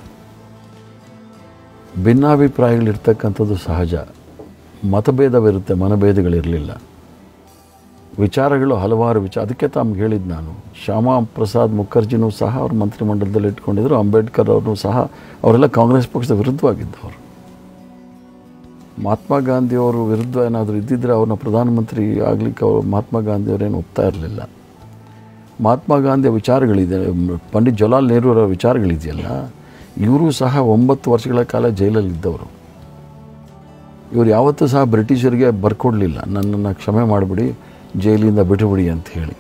ಭಿನ್ನಾಭಿಪ್ರಾಯಗಳಿರ್ತಕ್ಕಂಥದ್ದು ಸಹಜ. ಮತಭೇದವಿರುತ್ತೆ, ಮನಭೇದಗಳಿರಲಿಲ್ಲ. ವಿಚಾರಗಳು ಹಲವಾರು ಅದಕ್ಕೆ ತಮ್ಗೆ ಹೇಳಿದ್ದು ನಾನು, ಶ್ಯಾಮಾ ಪ್ರಸಾದ್ ಮುಖರ್ಜಿನೂ ಸಹ ಅವ್ರ ಮಂತ್ರಿಮಂಡಲದಲ್ಲಿ ಇಟ್ಕೊಂಡಿದ್ರು, ಅಂಬೇಡ್ಕರ್ ಅವ್ರನ್ನೂ ಸಹ, ಅವರೆಲ್ಲ ಕಾಂಗ್ರೆಸ್ ಪಕ್ಷದ ವಿರುದ್ಧವಾಗಿದ್ದವರು. ಮಹಾತ್ಮ ಗಾಂಧಿಯವರು ವಿರುದ್ಧ ಏನಾದರೂ ಇದ್ದಿದ್ದರೆ ಅವ್ರನ್ನ ಪ್ರಧಾನಮಂತ್ರಿ ಆಗಲಿಕ್ಕೆ ಅವರು ಮಹಾತ್ಮ ಗಾಂಧಿಯವರೇನು ಒಪ್ತಾ ಇರಲಿಲ್ಲ. ಮಹಾತ್ಮ ಗಾಂಧಿಯ ವಿಚಾರಗಳಿದೆ, ಪಂಡಿತ್ ಜವಾಹರ್ಲಾಲ್ ನೆಹರೂರ ವಿಚಾರಗಳಿದೆಯಲ್ಲ, ಇವರು ಸಹ 9 ವರ್ಷಗಳ ಕಾಲ ಜೈಲಲ್ಲಿದ್ದವರು. ಇವರು ಯಾವತ್ತೂ ಸಹ ಬ್ರಿಟಿಷರಿಗೆ ಬರ್ಕೊಡ್ಲಿಲ್ಲ, ನನ್ನನ್ನು ಕ್ಷಮೆ ಮಾಡಿಬಿಡಿ, ಜೈಲಿಂದ ಬಿಟ್ಟುಬಿಡಿ ಅಂತ ಹೇಳಿ.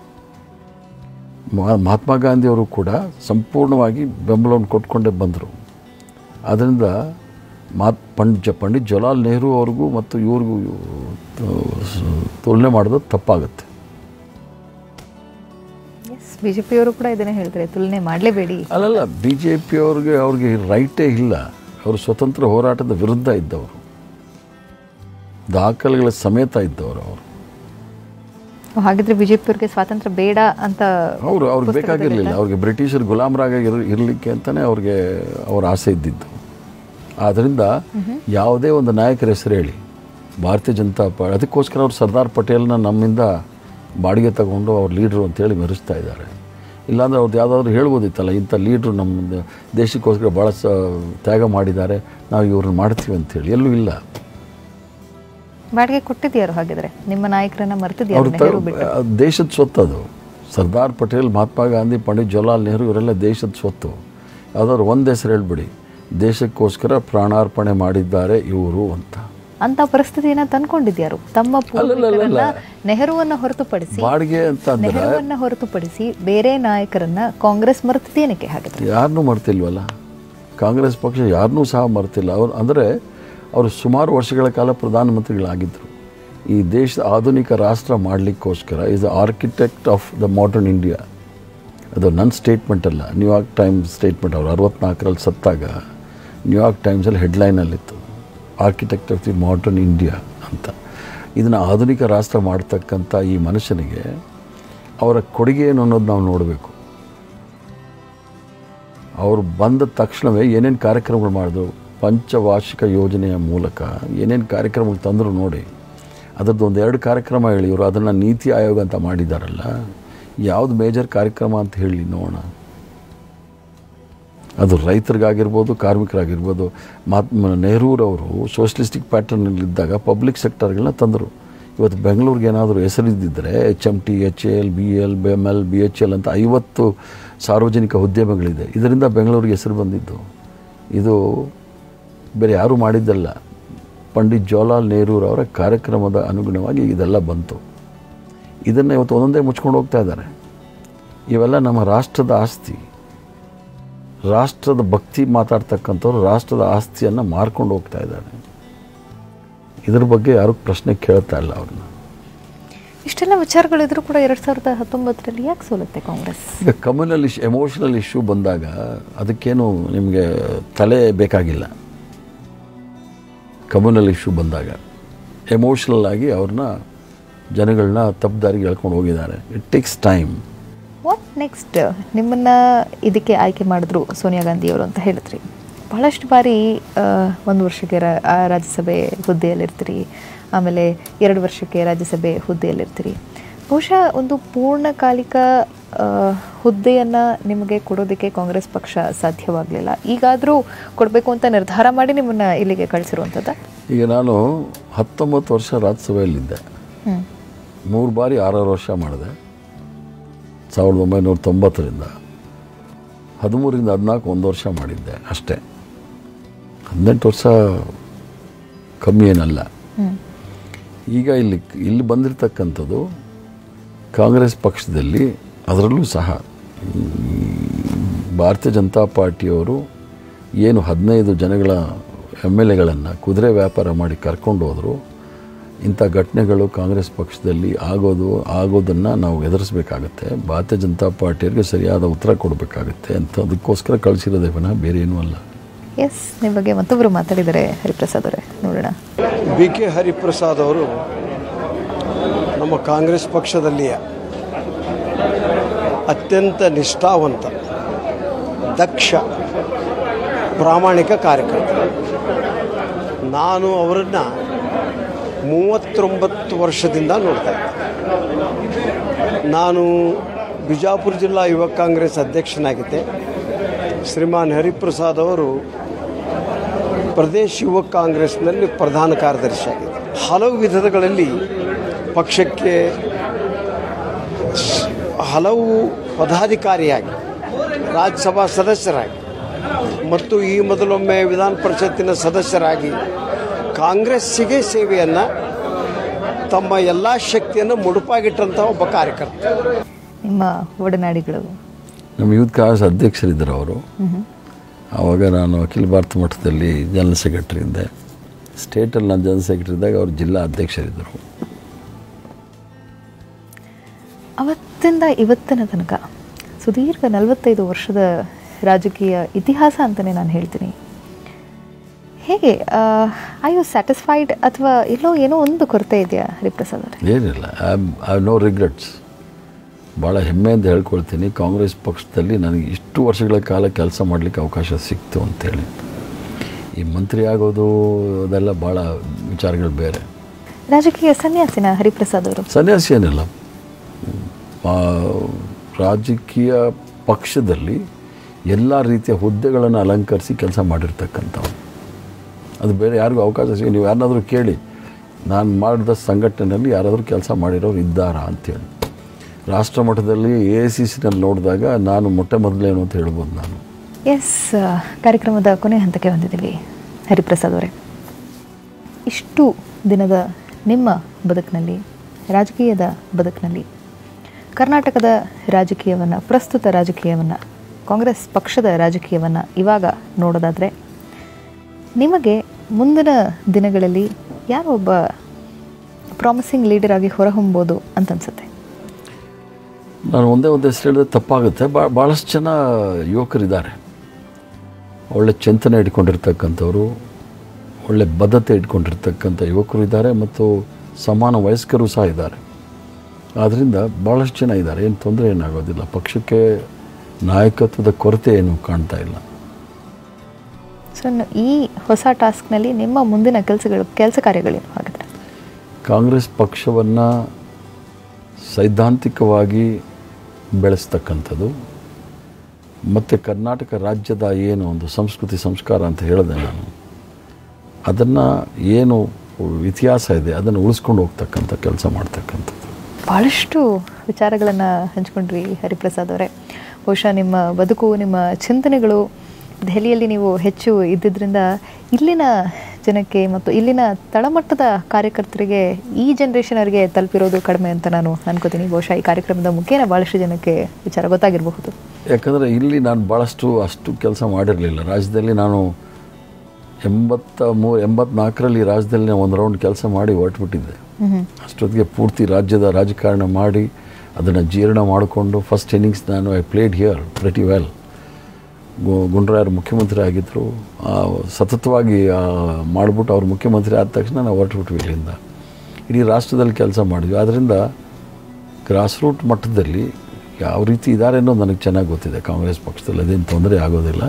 ಮಹಾತ್ಮ ಗಾಂಧಿಯವರು ಕೂಡ ಸಂಪೂರ್ಣವಾಗಿ ಬೆಂಬಲವನ್ನು ಕೊಟ್ಕೊಂಡೇ ಬಂದರು. ಆದ್ದರಿಂದ ಪಂಡಿತ್ ಜವಾಹರ್ಲಾಲ್ ನೆಹರು ಅವ್ರಿಗೂ ಮತ್ತು ಇವ್ರಿಗೂ ತುಲನೆ ಮಾಡೋದು ತಪ್ಪಾಗುತ್ತೆ. ಬಿಜೆಪಿಯವರು ಕೂಡ ಇದನ್ನೇ ಹೇಳ್ತಾರೆ, ತುಲನೆ ಮಾಡಲೇಬೇಡಿ. ಅಲ್ಲಲ್ಲ, ಬಿ ಜೆ ಅವ್ರಿಗೆ ರೈಟೇ ಇಲ್ಲ. ಅವರು ಸ್ವತಂತ್ರ ಹೋರಾಟದ ವಿರುದ್ಧ ಇದ್ದವರು, ದಾಖಲೆಗಳ ಸಮೇತ ಇದ್ದವರು ಅವರು. ಹಾಗಿದ್ರೆ ಬಿಜೆಪಿಯವ್ರಿಗೆ ಸ್ವಾತಂತ್ರ್ಯ ಬೇಡ ಅಂತ ಅವ್ರಿಗೆ ಬೇಕಾಗಿರಲಿಲ್ಲ. ಅವ್ರಿಗೆ ಬ್ರಿಟಿಷರು ಗುಲಾಮರಾಗ ಇರಲಿಕ್ಕೆ ಅಂತಲೇ ಅವ್ರಿಗೆ ಅವ್ರ ಆಸೆ ಇದ್ದಿದ್ದು. ಆದ್ದರಿಂದ ಯಾವುದೇ ಒಂದು ನಾಯಕರ ಹೆಸರು ಹೇಳಿ, ಭಾರತೀಯ ಜನತಾ ಪಾರ್ಟಿ, ಅದಕ್ಕೋಸ್ಕರ ಅವ್ರು ಸರ್ದಾರ್ ಪಟೇಲ್ನ ನಮ್ಮಿಂದ ಬಾಡಿಗೆ ತಗೊಂಡು ಅವ್ರ ಲೀಡ್ರು ಅಂತೇಳಿ ಮೆರೆಸ್ತಾ ಇದ್ದಾರೆ. ಇಲ್ಲಾಂದರೆ ಅವ್ರದ್ದು ಯಾವುದಾದ್ರೂ ಹೇಳ್ಬೋದಿತ್ತಲ್ಲ, ಇಂಥ ಲೀಡ್ರು ನಮ್ಮ ದೇಶಕ್ಕೋಸ್ಕರ ಭಾಳ ತ್ಯಾಗ ಮಾಡಿದ್ದಾರೆ, ನಾವು ಇವ್ರನ್ನ ಮಾಡ್ತೀವಿ ಅಂಥೇಳಿ. ಎಲ್ಲೂ ಇಲ್ಲ. ಬಾಡಿಗೆ ಕೊಟ್ಟಿದ್ಯಾರು? ಹಾಗಿದ್ರೆ ನಿಮ್ಮ ನಾಯಕರನ್ನ ಮರ್ತಿದ್ಯಾರು? ದೇಶದ ಸ್ವತ್ತದು. ಸರ್ದಾರ್ ಪಟೇಲ್, ಮಹಾತ್ಮ ಗಾಂಧಿ, ಪಂಡಿತ್ ಜವಾಹರ್ಲಾಲ್ ನೆಹರು ಇವರೆಲ್ಲ ದೇಶದ ಸ್ವತ್ತು. ಯಾವುದಾದ್ರು ಒಂದು ಹೆಸರು ಹೇಳ್ಬಿಡಿ, ದೇಶಕ್ಕೋಸ್ಕರ ಪ್ರಾಣಾರ್ಪಣೆ ಮಾಡಿದ್ದಾರೆ ಇವರು ಅಂತ ಪರಿಸ್ಥಿತಿಯನ್ನ ತಂದ್ಕೊಂಡಿದ್ಯಾರು? ತಮ್ಮ ನೆಹರುವನ್ನ ಹೊರತುಪಡಿಸಿ, ಬಾಡಿಗೆ ಅಂತ ನೆಹರುವನ್ನ ಹೊರತುಪಡಿಸಿ ಬೇರೆ ನಾಯಕರನ್ನ ಕಾಂಗ್ರೆಸ್ ಮರ್ತಿದ್ದೇನಕ್ಕೆ? ಹಾಗಿದ್ರೆ ಯಾರನ್ನೂ ಮರ್ತಿಲ್ವಲ್ಲ, ಕಾಂಗ್ರೆಸ್ ಪಕ್ಷ ಯಾರನ್ನೂ ಸಹ ಮರ್ತಿಲ್ಲ. ಅವರು ಸುಮಾರು ವರ್ಷಗಳ ಕಾಲ ಪ್ರಧಾನಮಂತ್ರಿಗಳಾಗಿದ್ದರು. ಈ ದೇಶದ ಆಧುನಿಕ ರಾಷ್ಟ್ರ ಮಾಡಲಿಕ್ಕೋಸ್ಕರ is the architect of the modern India. ಅದು ನನ್ನ ಸ್ಟೇಟ್ಮೆಂಟ್ ಅಲ್ಲ, ನ್ಯೂಯಾರ್ಕ್ ಟೈಮ್ಸ್ ಸ್ಟೇಟ್ಮೆಂಟ್. ಅವರು 64ರಲ್ಲಿ ಸತ್ತಾಗ ನ್ಯೂಯಾರ್ಕ್ ಟೈಮ್ಸಲ್ಲಿ ಹೆಡ್ಲೈನಲ್ಲಿತ್ತು, architect of the modern India ಅಂತ. ಇದನ್ನು ಆಧುನಿಕ ರಾಷ್ಟ್ರ ಮಾಡ್ತಕ್ಕಂಥ ಈ ಮನುಷ್ಯನಿಗೆ ಅವರ ಕೊಡುಗೆ ಏನು ಅನ್ನೋದು ನಾವು ನೋಡಬೇಕು. ಅವರು ಬಂದ ತಕ್ಷಣವೇ ಏನೇನು ಕಾರ್ಯಕ್ರಮಗಳು ಮಾಡಿದ್ರು, ಪಂಚವಾರ್ಷಿಕ ಯೋಜನೆಯ ಮೂಲಕ ಏನೇನು ಕಾರ್ಯಕ್ರಮಗಳು ತಂದರು ನೋಡಿ. ಅದರದ್ದು 1-2 ಕಾರ್ಯಕ್ರಮ ಹೇಳಿ. ಇವರು ಅದನ್ನು ನೀತಿ ಆಯೋಗ ಅಂತ ಮಾಡಿದ್ದಾರಲ್ಲ, ಯಾವುದು ಮೇಜರ್ ಕಾರ್ಯಕ್ರಮ ಅಂತ ಹೇಳಿ ನೋಡೋಣ. ಅದು ರೈತರಿಗಾಗಿರ್ಬೋದು, ಕಾರ್ಮಿಕರಾಗಿರ್ಬೋದು. ನೆಹರೂರವರು ಸೋಷಲಿಸ್ಟಿಕ್ ಪ್ಯಾಟರ್ನಲ್ಲಿದ್ದಾಗ ಪಬ್ಲಿಕ್ ಸೆಕ್ಟರ್ಗಳನ್ನ ತಂದರು. ಇವತ್ತು ಬೆಂಗಳೂರಿಗೆ ಏನಾದರೂ ಹೆಸರಿದ್ದಿದ್ದರೆ HMT, HAL, BL, BML, BHL ಅಂತ 50 ಸಾರ್ವಜನಿಕ ಉದ್ಯಮಗಳಿದೆ. ಇದರಿಂದ ಬೆಂಗಳೂರಿಗೆ ಹೆಸರು ಬಂದಿದ್ದು. ಇದು ಬೇರೆ ಯಾರೂ ಮಾಡಿದ್ದಲ್ಲ, ಪಂಡಿತ್ ಜವಾಹರ್ಲಾಲ್ ನೆಹರೂರವರ ಕಾರ್ಯಕ್ರಮದ ಅನುಗುಣವಾಗಿ ಇದೆಲ್ಲ ಬಂತು. ಇದನ್ನು ಇವತ್ತು ಒಂದೊಂದೇ ಮುಚ್ಕೊಂಡು ಹೋಗ್ತಾ ಇದ್ದಾರೆ. ಇವೆಲ್ಲ ನಮ್ಮ ರಾಷ್ಟ್ರದ ಆಸ್ತಿ. ರಾಷ್ಟ್ರದ ಭಕ್ತಿ ಮಾತಾಡ್ತಕ್ಕಂಥವ್ರು ರಾಷ್ಟ್ರದ ಆಸ್ತಿಯನ್ನು ಮಾರ್ಕೊಂಡು ಹೋಗ್ತಾ ಇದ್ದಾರೆ. ಇದ್ರ ಬಗ್ಗೆ ಯಾರು ಪ್ರಶ್ನೆ ಕೇಳ್ತಾ ಇಲ್ಲ ಅವ್ರನ್ನ. ಇಷ್ಟೆಲ್ಲ ವಿಚಾರಗಳಿದ್ರು ಕೂಡ 2019ರಲ್ಲಿ ಯಾಕೆ ಸೋಲುತ್ತೆ ಕಾಂಗ್ರೆಸ್? ಈಗ ಕಮ್ಯುನಲ್ ಎಮೋಷನಲ್ ಇಶ್ಯೂ ಬಂದಾಗ ಅದಕ್ಕೇನು ನಿಮಗೆ ತಲೆ ಬೇಕಾಗಿಲ್ಲ. ಕಮ್ಯುನಲ್ ಇಶ್ಯೂ ಬಂದಾಗ ಎಮೋಷನಲ್ ಆಗಿ ಅವ್ರನ್ನ ಜನಗಳನ್ನ ತಪ್ಪು ದಾರಿಗೆ ಎಳ್ಕೊಂಡು ಹೋಗಿದ್ದಾರೆ. It takes time. What next? ನಿಮ್ಮನ್ನು ಇದಕ್ಕೆ ಆಯ್ಕೆ ಮಾಡಿದ್ರು ಸೋನಿಯಾ ಗಾಂಧಿಯವರು ಅಂತ ಹೇಳಿದ್ರಿ. ಬಹಳಷ್ಟು ಬಾರಿ 1 ವರ್ಷಕ್ಕೆ ರಾಜ್ಯಸಭೆ ಹುದ್ದೆಯಲ್ಲಿರ್ತೀರಿ, ಆಮೇಲೆ 2 ವರ್ಷಕ್ಕೆ ರಾಜ್ಯಸಭೆ ಹುದ್ದೆಯಲ್ಲಿರ್ತೀರಿ. ಬಹುಶಃ ಒಂದು ಪೂರ್ಣಕಾಲಿಕ ಹುದ್ದೆಯನ್ನು ನಿಮಗೆ ಕೊಡೋದಕ್ಕೆ ಕಾಂಗ್ರೆಸ್ ಪಕ್ಷ ಸಾಧ್ಯವಾಗಲಿಲ್ಲ. ಈಗಾದರೂ ಕೊಡಬೇಕು ಅಂತ ನಿರ್ಧಾರ ಮಾಡಿ ನಿಮ್ಮನ್ನು ಇಲ್ಲಿಗೆ ಕಳಿಸಿರುವಂಥದ್ದು. ಈಗ ನಾನು 19 ವರ್ಷ ರಾಜ್ಯಸಭೆಯಲ್ಲಿದ್ದೆ. 3 ಬಾರಿ 6 ವರ್ಷ ಮಾಡಿದೆ. 1990ರಿಂದ 13ರಿಂದ 14 1 ವರ್ಷ ಮಾಡಿದ್ದೆ ಅಷ್ಟೇ. 18 ವರ್ಷ ಕಮ್ಮಿ ಏನಲ್ಲ. ಈಗ ಇಲ್ಲಿ ಬಂದಿರತಕ್ಕಂಥದ್ದು ಕಾಂಗ್ರೆಸ್ ಪಕ್ಷದಲ್ಲಿ, ಅದರಲ್ಲೂ ಸಹ ಭಾರತೀಯ ಜನತಾ ಪಾರ್ಟಿಯವರು ಏನು 15 ಜನಗಳ MLAಗಳನ್ನು ಕುದುರೆ ವ್ಯಾಪಾರ ಮಾಡಿ ಕರ್ಕೊಂಡು ಹೋದರು. ಇಂಥ ಘಟನೆಗಳು ಕಾಂಗ್ರೆಸ್ ಪಕ್ಷದಲ್ಲಿ ಆಗೋದನ್ನು ನಾವು ಎದುರಿಸಬೇಕಾಗತ್ತೆ. ಭಾರತೀಯ ಜನತಾ ಪಾರ್ಟಿಯವರಿಗೆ ಸರಿಯಾದ ಉತ್ತರ ಕೊಡಬೇಕಾಗತ್ತೆ ಅಂತ ಅದಕ್ಕೋಸ್ಕರ ಕಳಿಸಿರೋದೇ ವಿನಃ ಬೇರೆ ಏನೂ ಅಲ್ಲ. ಎಸ್, ನಿಮ್ಮ ಬಗ್ಗೆ ಮತ್ತೊಬ್ಬರು ಮಾತಾಡಿದ್ದಾರೆ. ಹರಿಪ್ರಸಾದ್ ಅವರೇ, ನೋಡೋಣ. BK ಹರಿಪ್ರಸಾದ್ ಅವರು ನಮ್ಮ ಕಾಂಗ್ರೆಸ್ ಪಕ್ಷದಲ್ಲಿಯ ಅತ್ಯಂತ ನಿಷ್ಠಾವಂತ, ದಕ್ಷ, ಪ್ರಾಮಾಣಿಕ ಕಾರ್ಯಕರ್ತ. ನಾನು ಅವರನ್ನು 39 ವರ್ಷದಿಂದ ನೋಡ್ತಾ ಇದ್ದೆ. ನಾನು ಬಿಜಾಪುರ ಜಿಲ್ಲಾ ಯುವ ಕಾಂಗ್ರೆಸ್ ಅಧ್ಯಕ್ಷನಾಗಿದ್ದೆ. ಶ್ರೀಮಾನ್ ಹರಿಪ್ರಸಾದ್ ಅವರು ಪ್ರದೇಶ ಯುವ ಕಾಂಗ್ರೆಸ್ನಲ್ಲಿ ಪ್ರಧಾನ ಕಾರ್ಯದರ್ಶಿಯಾಗಿದ್ದರು. ಹಲವು ವಿಧಗಳಲ್ಲಿ ಪಕ್ಷಕ್ಕೆ ಹಲವು ಪದಾಧಿಕಾರಿಯಾಗಿ, ರಾಜ್ಯಸಭಾ ಸದಸ್ಯರಾಗಿ ಮತ್ತು ಈ ಮೊದಲೊಮ್ಮೆ ವಿಧಾನ ಪರಿಷತ್ತಿನ ಸದಸ್ಯರಾಗಿ ಕಾಂಗ್ರೆಸ್ಸಿಗೆ ಸೇವೆಯನ್ನು, ತಮ್ಮ ಎಲ್ಲ ಶಕ್ತಿಯನ್ನು ಮುಡುಪಾಗಿಟ್ಟಂಥ ಒಬ್ಬ ಕಾರ್ಯಕರ್ತ. ನಿಮ್ಮ ಒಡನಾಡಿಗಳು? ನಮ್ಮ ಯೂತ್ ಕಾಂಗ್ರೆಸ್ ಅಧ್ಯಕ್ಷರಿದ್ದರು ಅವರು. ಆವಾಗ ನಾನು ಅಖಿಲ ಭಾರತ ಮಟ್ಟದಲ್ಲಿ ಜನರಲ್ ಸೆಕ್ರೆಟರಿ ಇದ್ದೆ. ಸ್ಟೇಟಲ್ಲಿ ನಾನು ಜನರಲ್ ಸೆಕ್ರೆಟರಿ ಇದ್ದಾಗ ಅವರು ಜಿಲ್ಲಾ ಅಧ್ಯಕ್ಷರಿದ್ದರು. ಅವತ್ತಿಂದ ಇವತ್ತಿನ ತನಕ ಸುದೀರ್ಘ 45 ವರ್ಷದ ರಾಜಕೀಯ ಇತಿಹಾಸ ಅಂತಲೇ ನಾನು ಹೇಳ್ತೀನಿ. ಹೇಗೆ ಐ ಯು ಸ್ಯಾಟಿಸ್ಫೈಡ್, ಅಥವಾ ಎಲ್ಲೋ ಏನೋ ಒಂದು ಕೊರತೆ ಇದೆಯಾ ಹರಿಪ್ರಸಾದ್ ಅವರೇ? ಏನಿಲ್ಲ, ಐ ನೋ ರಿಗ್ರೆಟ್ಸ್. ಭಾಳ ಹೆಮ್ಮೆಯಿಂದ ಹೇಳ್ಕೊಳ್ತೀನಿ, ಕಾಂಗ್ರೆಸ್ ಪಕ್ಷದಲ್ಲಿ ನನಗೆ ಇಷ್ಟು ವರ್ಷಗಳ ಕಾಲ ಕೆಲಸ ಮಾಡಲಿಕ್ಕೆ ಅವಕಾಶ ಸಿಕ್ತು ಅಂತೇಳಿ. ಈ ಮಂತ್ರಿ ಆಗೋದು ಅದೆಲ್ಲ ಭಾಳ ವಿಚಾರಗಳು ಬೇರೆ. ರಾಜಕೀಯ ಸನ್ಯಾಸಿನ ಹರಿಪ್ರಸಾದ್ ಅವರು? ಸನ್ಯಾಸಿ ಏನಿಲ್ಲ, ರಾಜಕೀಯ ಪಕ್ಷದಲ್ಲಿ ಎಲ್ಲ ರೀತಿಯ ಹುದ್ದೆಗಳನ್ನು ಅಲಂಕರಿಸಿ ಕೆಲಸ ಮಾಡಿರ್ತಕ್ಕಂಥವ್ರು. ಅದು ಬೇರೆ ಯಾರಿಗೂ ಅವಕಾಶ ಸಿಗ. ನೀವು ಯಾರನ್ನಾದರೂ ಕೇಳಿ, ನಾನು ಮಾಡಿದ ಸಂಘಟನೆಯಲ್ಲಿ ಯಾರಾದರೂ ಕೆಲಸ ಮಾಡಿರೋರು ಇದ್ದಾರಾ ಅಂತೇಳಿ. ರಾಷ್ಟ್ರ ಮಟ್ಟದಲ್ಲಿ AICCನಲ್ಲಿ ನೋಡಿದಾಗ ನಾನು ಮೊದಲೇನು ಅಂತ ಹೇಳ್ಬೋದು ನಾನು. ಎಸ್, ಕಾರ್ಯಕ್ರಮದ ಕೊನೆ ಹಂತಕ್ಕೆ ಬಂದಿದ್ದೀವಿ. ಹರಿಪ್ರಸಾದ್ ಅವರೇ, ಇಷ್ಟು ದಿನದ ನಿಮ್ಮ ಬದುಕಿನಲ್ಲಿ, ರಾಜಕೀಯದ ಬದುಕಿನಲ್ಲಿ, ಕರ್ನಾಟಕದ ರಾಜಕೀಯವನ್ನು, ಪ್ರಸ್ತುತ ರಾಜಕೀಯವನ್ನು, ಕಾಂಗ್ರೆಸ್ ಪಕ್ಷದ ರಾಜಕೀಯವನ್ನು ಇವಾಗ ನೋಡೋದಾದರೆ, ನಿಮಗೆ ಮುಂದಿನ ದಿನಗಳಲ್ಲಿ ಯಾರೋ ಒಬ್ಬ ಪ್ರಾಮಿಸಿಂಗ್ ಲೀಡರ್ ಆಗಿ ಹೊರಹೊಮ್ಬೋದು ಅಂತ ಅನ್ಸುತ್ತೆ? ನಾನು ಒಂದೇ ಹೆಸರು ಹೇಳಿದ್ರೆ ತಪ್ಪಾಗುತ್ತೆ. ಭಾಳಷ್ಟು ಜನ ಯುವಕರಿದ್ದಾರೆ, ಒಳ್ಳೆ ಚಿಂತನೆ ಇಟ್ಕೊಂಡಿರ್ತಕ್ಕಂಥವ್ರು, ಒಳ್ಳೆ ಬದ್ಧತೆ ಇಟ್ಕೊಂಡಿರ್ತಕ್ಕಂಥ ಯುವಕರು ಇದ್ದಾರೆ ಮತ್ತು ಸಮಾನ ವಯಸ್ಕರು ಸಹ ಇದ್ದಾರೆ. ಆದ್ದರಿಂದ ಭಾಳಷ್ಟು ಜನ ಇದ್ದಾರೆ, ಏನು ತೊಂದರೆ ಏನಾಗೋದಿಲ್ಲ. ಪಕ್ಷಕ್ಕೆ ನಾಯಕತ್ವದ ಕೊರತೆ ಏನು ಕಾಣ್ತಾ ಇಲ್ಲ. ಸೊ ಈ ಹೊಸ ಟಾಸ್ಕ್ನಲ್ಲಿ ನಿಮ್ಮ ಮುಂದಿನ ಕೆಲಸ ಕಾರ್ಯಗಳೇನು ಹಾಗಿದ್ರೆ? ಕಾಂಗ್ರೆಸ್ ಪಕ್ಷವನ್ನು ಸೈದ್ಧಾಂತಿಕವಾಗಿ ಬೆಳೆಸ್ತಕ್ಕಂಥದ್ದು ಮತ್ತು ಕರ್ನಾಟಕ ರಾಜ್ಯದ ಏನು ಒಂದು ಸಂಸ್ಕೃತಿ ಸಂಸ್ಕಾರ ಅಂತ ಹೇಳಿದೆ ನಾನು, ಅದನ್ನು ಏನು ಇತಿಹಾಸ ಇದೆ ಅದನ್ನು ಉಳಿಸ್ಕೊಂಡು ಹೋಗ್ತಕ್ಕಂಥ ಕೆಲಸ ಮಾಡ್ತಕ್ಕಂಥದ್ದು. ಭಾಳಷ್ಟು ವಿಚಾರಗಳನ್ನು ಹಂಚ್ಕೊಂಡ್ರಿ ಹರಿಪ್ರಸಾದ್ ಅವರೇ. ಬಹುಶಃ ನಿಮ್ಮ ಬದುಕು, ನಿಮ್ಮ ಚಿಂತನೆಗಳು ದೆಹಲಿಯಲ್ಲಿ ನೀವು ಹೆಚ್ಚು ಇದ್ದಿದ್ದರಿಂದ ಇಲ್ಲಿನ ಜನಕ್ಕೆ ಮತ್ತು ಇಲ್ಲಿನ ತಳಮಟ್ಟದ ಕಾರ್ಯಕರ್ತರಿಗೆ, ಈ ಜನ್ರೇಷನ್ ಅವರಿಗೆ ತಲುಪಿರೋದು ಕಡಿಮೆ ಅಂತ ನಾನು ಅನ್ಕೋತೀನಿ. ಬಹುಶಃ ಈ ಕಾರ್ಯಕ್ರಮದ ಮುಖೇನ ಭಾಳಷ್ಟು ಜನಕ್ಕೆ ವಿಚಾರ ಗೊತ್ತಾಗಿರಬಹುದು. ಯಾಕಂದರೆ ಇಲ್ಲಿ ನಾನು ಅಷ್ಟು ಕೆಲಸ ಮಾಡಿರಲಿಲ್ಲ. ರಾಜ್ಯದಲ್ಲಿ ನಾನು 84ರಲ್ಲಿ ರಾಜ್ಯದಲ್ಲಿ ನಾನು ಒಂದು ರೌಂಡ್ ಕೆಲಸ ಮಾಡಿ ಹೊರಟುಬಿಟ್ಟಿದ್ದೆ. ಅಷ್ಟೊತ್ತಿಗೆ ಪೂರ್ತಿ ರಾಜ್ಯದ ರಾಜಕಾರಣ ಮಾಡಿ ಅದನ್ನು ಜೀರ್ಣ ಮಾಡಿಕೊಂಡು ಫಸ್ಟ್ ಇನ್ನಿಂಗ್ಸ್ ನಾನು I played here pretty well. ಗುಂಡ್ರಾಯರು ಮುಖ್ಯಮಂತ್ರಿ ಆಗಿದ್ದರು, ಸತತವಾಗಿ ಮಾಡಿಬಿಟ್ಟು ಅವ್ರು ಮುಖ್ಯಮಂತ್ರಿ ಆದ ತಕ್ಷಣ ನಾವು ಹೊರಟುಬಿಟ್ವಿ ಇಲ್ಲಿಂದ. ಇಡೀ ರಾಷ್ಟ್ರದಲ್ಲಿ ಕೆಲಸ ಮಾಡಿದ್ವಿ. ಆದ್ದರಿಂದ ಗ್ರಾಸ್ ರೂಟ್ ಮಟ್ಟದಲ್ಲಿ ಯಾವ ರೀತಿ ಇದ್ದಾರೆ ಅನ್ನೋದು ನನಗೆ ಚೆನ್ನಾಗಿ ಗೊತ್ತಿದೆ. ಕಾಂಗ್ರೆಸ್ ಪಕ್ಷದಲ್ಲಿ ಅದೇನು ತೊಂದರೆ ಆಗೋದಿಲ್ಲ.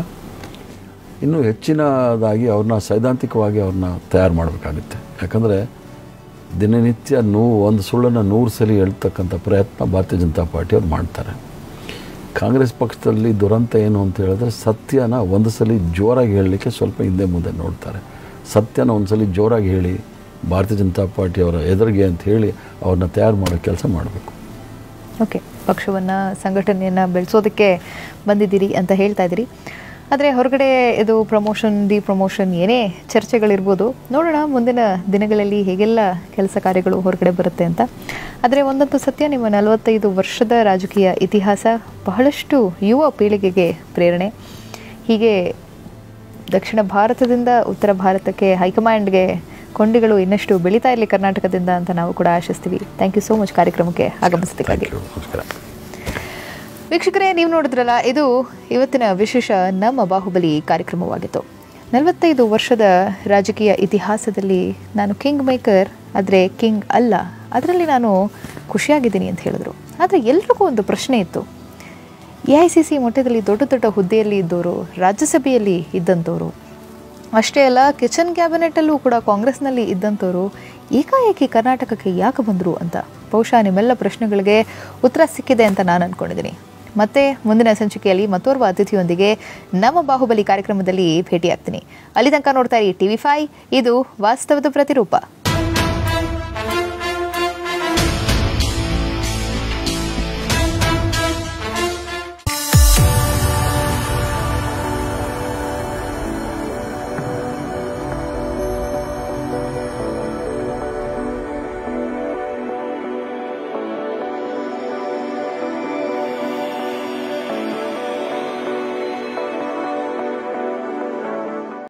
ಇನ್ನೂ ಹೆಚ್ಚಿನದಾಗಿ ಅವ್ರನ್ನ ಸೈದ್ಧಾಂತಿಕವಾಗಿ ಅವ್ರನ್ನ ತಯಾರು ಮಾಡಬೇಕಾಗುತ್ತೆ. ಯಾಕಂದರೆ ದಿನನಿತ್ಯ ಒಂದು ಸುಳ್ಳನ್ನು 100 ಸಲ ಹೇಳ್ತಕ್ಕಂಥ ಪ್ರಯತ್ನ ಭಾರತೀಯ ಜನತಾ ಪಾರ್ಟಿಯವ್ರು ಮಾಡ್ತಾರೆ. ಕಾಂಗ್ರೆಸ್ ಪಕ್ಷದಲ್ಲಿ ದುರಂತ ಏನು ಅಂತ ಹೇಳಿದ್ರೆ ಸತ್ಯನ ಒಂದು ಸಲ ಜೋರಾಗಿ ಹೇಳಲಿಕ್ಕೆ ಸ್ವಲ್ಪ ಹಿಂದೆ ಮುಂದೆ ನೋಡ್ತಾರೆ. ಸತ್ಯನ ಒಂದು ಸಲ ಜೋರಾಗಿ ಹೇಳಿ ಭಾರತೀಯ ಜನತಾ ಪಾರ್ಟಿಯವರ ಎದುರಿಗೆ ಅಂತ ಹೇಳಿ ಅವ್ರನ್ನ ತಯಾರು ಮಾಡೋ ಕೆಲಸ ಮಾಡಬೇಕು. ಓಕೆ, ಪಕ್ಷವನ್ನು ಸಂಘಟನೆಯನ್ನು ಬೆಳೆಸೋದಕ್ಕೆ ಬಂದಿದ್ದೀರಿ ಅಂತ ಹೇಳ್ತಾ ಇದ್ದೀರಿ. ಆದರೆ ಹೊರಗಡೆ ಇದು ಪ್ರಮೋಷನ್ ಪ್ರಮೋಷನ್ ಏನೇ ಚರ್ಚೆಗಳಿರ್ಬೋದು, ನೋಡೋಣ ಮುಂದಿನ ದಿನಗಳಲ್ಲಿ ಹೇಗೆಲ್ಲ ಕೆಲಸ ಕಾರ್ಯಗಳು ಹೊರಗಡೆ ಬರುತ್ತೆ ಅಂತ. ಆದರೆ ಒಂದಂತೂ ಸತ್ಯ, ನಿಮ್ಮ 45 ವರ್ಷದ ರಾಜಕೀಯ ಇತಿಹಾಸ ಬಹಳಷ್ಟು ಯುವ ಪೀಳಿಗೆಗೆ ಪ್ರೇರಣೆ. ಹೀಗೆ ದಕ್ಷಿಣ ಭಾರತದಿಂದ ಉತ್ತರ ಭಾರತಕ್ಕೆ ಹೈಕಮಾಂಡ್ಗೆ ಕೊಂಡಿಗಳು ಇನ್ನಷ್ಟು ಬೆಳೀತಾ ಇರಲಿ ಕರ್ನಾಟಕದಿಂದ ಅಂತ ನಾವು ಕೂಡ ಆಶಿಸ್ತೀವಿ. ಥ್ಯಾಂಕ್ ಯು ಸೋ ಮಚ್ ಕಾರ್ಯಕ್ರಮಕ್ಕೆ ಆಗಮಿಸೋದಕ್ಕಾಗಿ. ವೀಕ್ಷಕರೇ, ನೀವು ನೋಡಿದ್ರಲ್ಲ, ಇದು ಇವತ್ತಿನ ವಿಶೇಷ ನಮ್ಮ ಬಾಹುಬಲಿ ಕಾರ್ಯಕ್ರಮವಾಗಿತ್ತು. 45 ವರ್ಷದ ರಾಜಕೀಯ ಇತಿಹಾಸದಲ್ಲಿ ನಾನು ಕಿಂಗ್ ಮೇಕರ್, ಆದರೆ ಕಿಂಗ್ ಅಲ್ಲ, ಅದರಲ್ಲಿ ನಾನು ಖುಷಿಯಾಗಿದ್ದೀನಿ ಅಂತ ಹೇಳಿದ್ರು. ಆದರೆ ಎಲ್ರಿಗೂ ಒಂದು ಪ್ರಶ್ನೆ ಇತ್ತು. AICC ಮಟ್ಟದಲ್ಲಿ ದೊಡ್ಡ ದೊಡ್ಡ ಹುದ್ದೆಯಲ್ಲಿ ಇದ್ದವರು, ರಾಜ್ಯಸಭೆಯಲ್ಲಿ ಇದ್ದಂಥವರು, ಅಷ್ಟೇ ಅಲ್ಲ ಕಿಚನ್ ಕ್ಯಾಬಿನೆಟಲ್ಲೂ ಕೂಡ ಕಾಂಗ್ರೆಸ್ನಲ್ಲಿ ಇದ್ದಂಥವರು ಏಕಾಏಕಿ ಕರ್ನಾಟಕಕ್ಕೆ ಯಾಕೆ ಬಂದರು ಅಂತ ಬಹುಶಃ ನಿಮ್ಮೆಲ್ಲ ಪ್ರಶ್ನೆಗಳಿಗೆ ಉತ್ತರ ಸಿಕ್ಕಿದೆ ಅಂತ ನಾನು ಅಂದ್ಕೊಂಡಿದ್ದೀನಿ. ಮತ್ತೆ ಮುಂದಿನ ಸಂಚಿಕೆಯಲ್ಲಿ ಮತ್ತೋರ್ವ ಅತಿಥಿಯೊಂದಿಗೆ ನಮ್ಮ ಬಾಹುಬಲಿ ಕಾರ್ಯಕ್ರಮದಲ್ಲಿ ಭೇಟಿಯಾಗ್ತೀನಿ. ಅಲ್ಲಿ ತನಕ ನೋಡ್ತಾ ಇರಿ TV5, ಇದು ವಾಸ್ತವದ ಪ್ರತಿರೂಪ.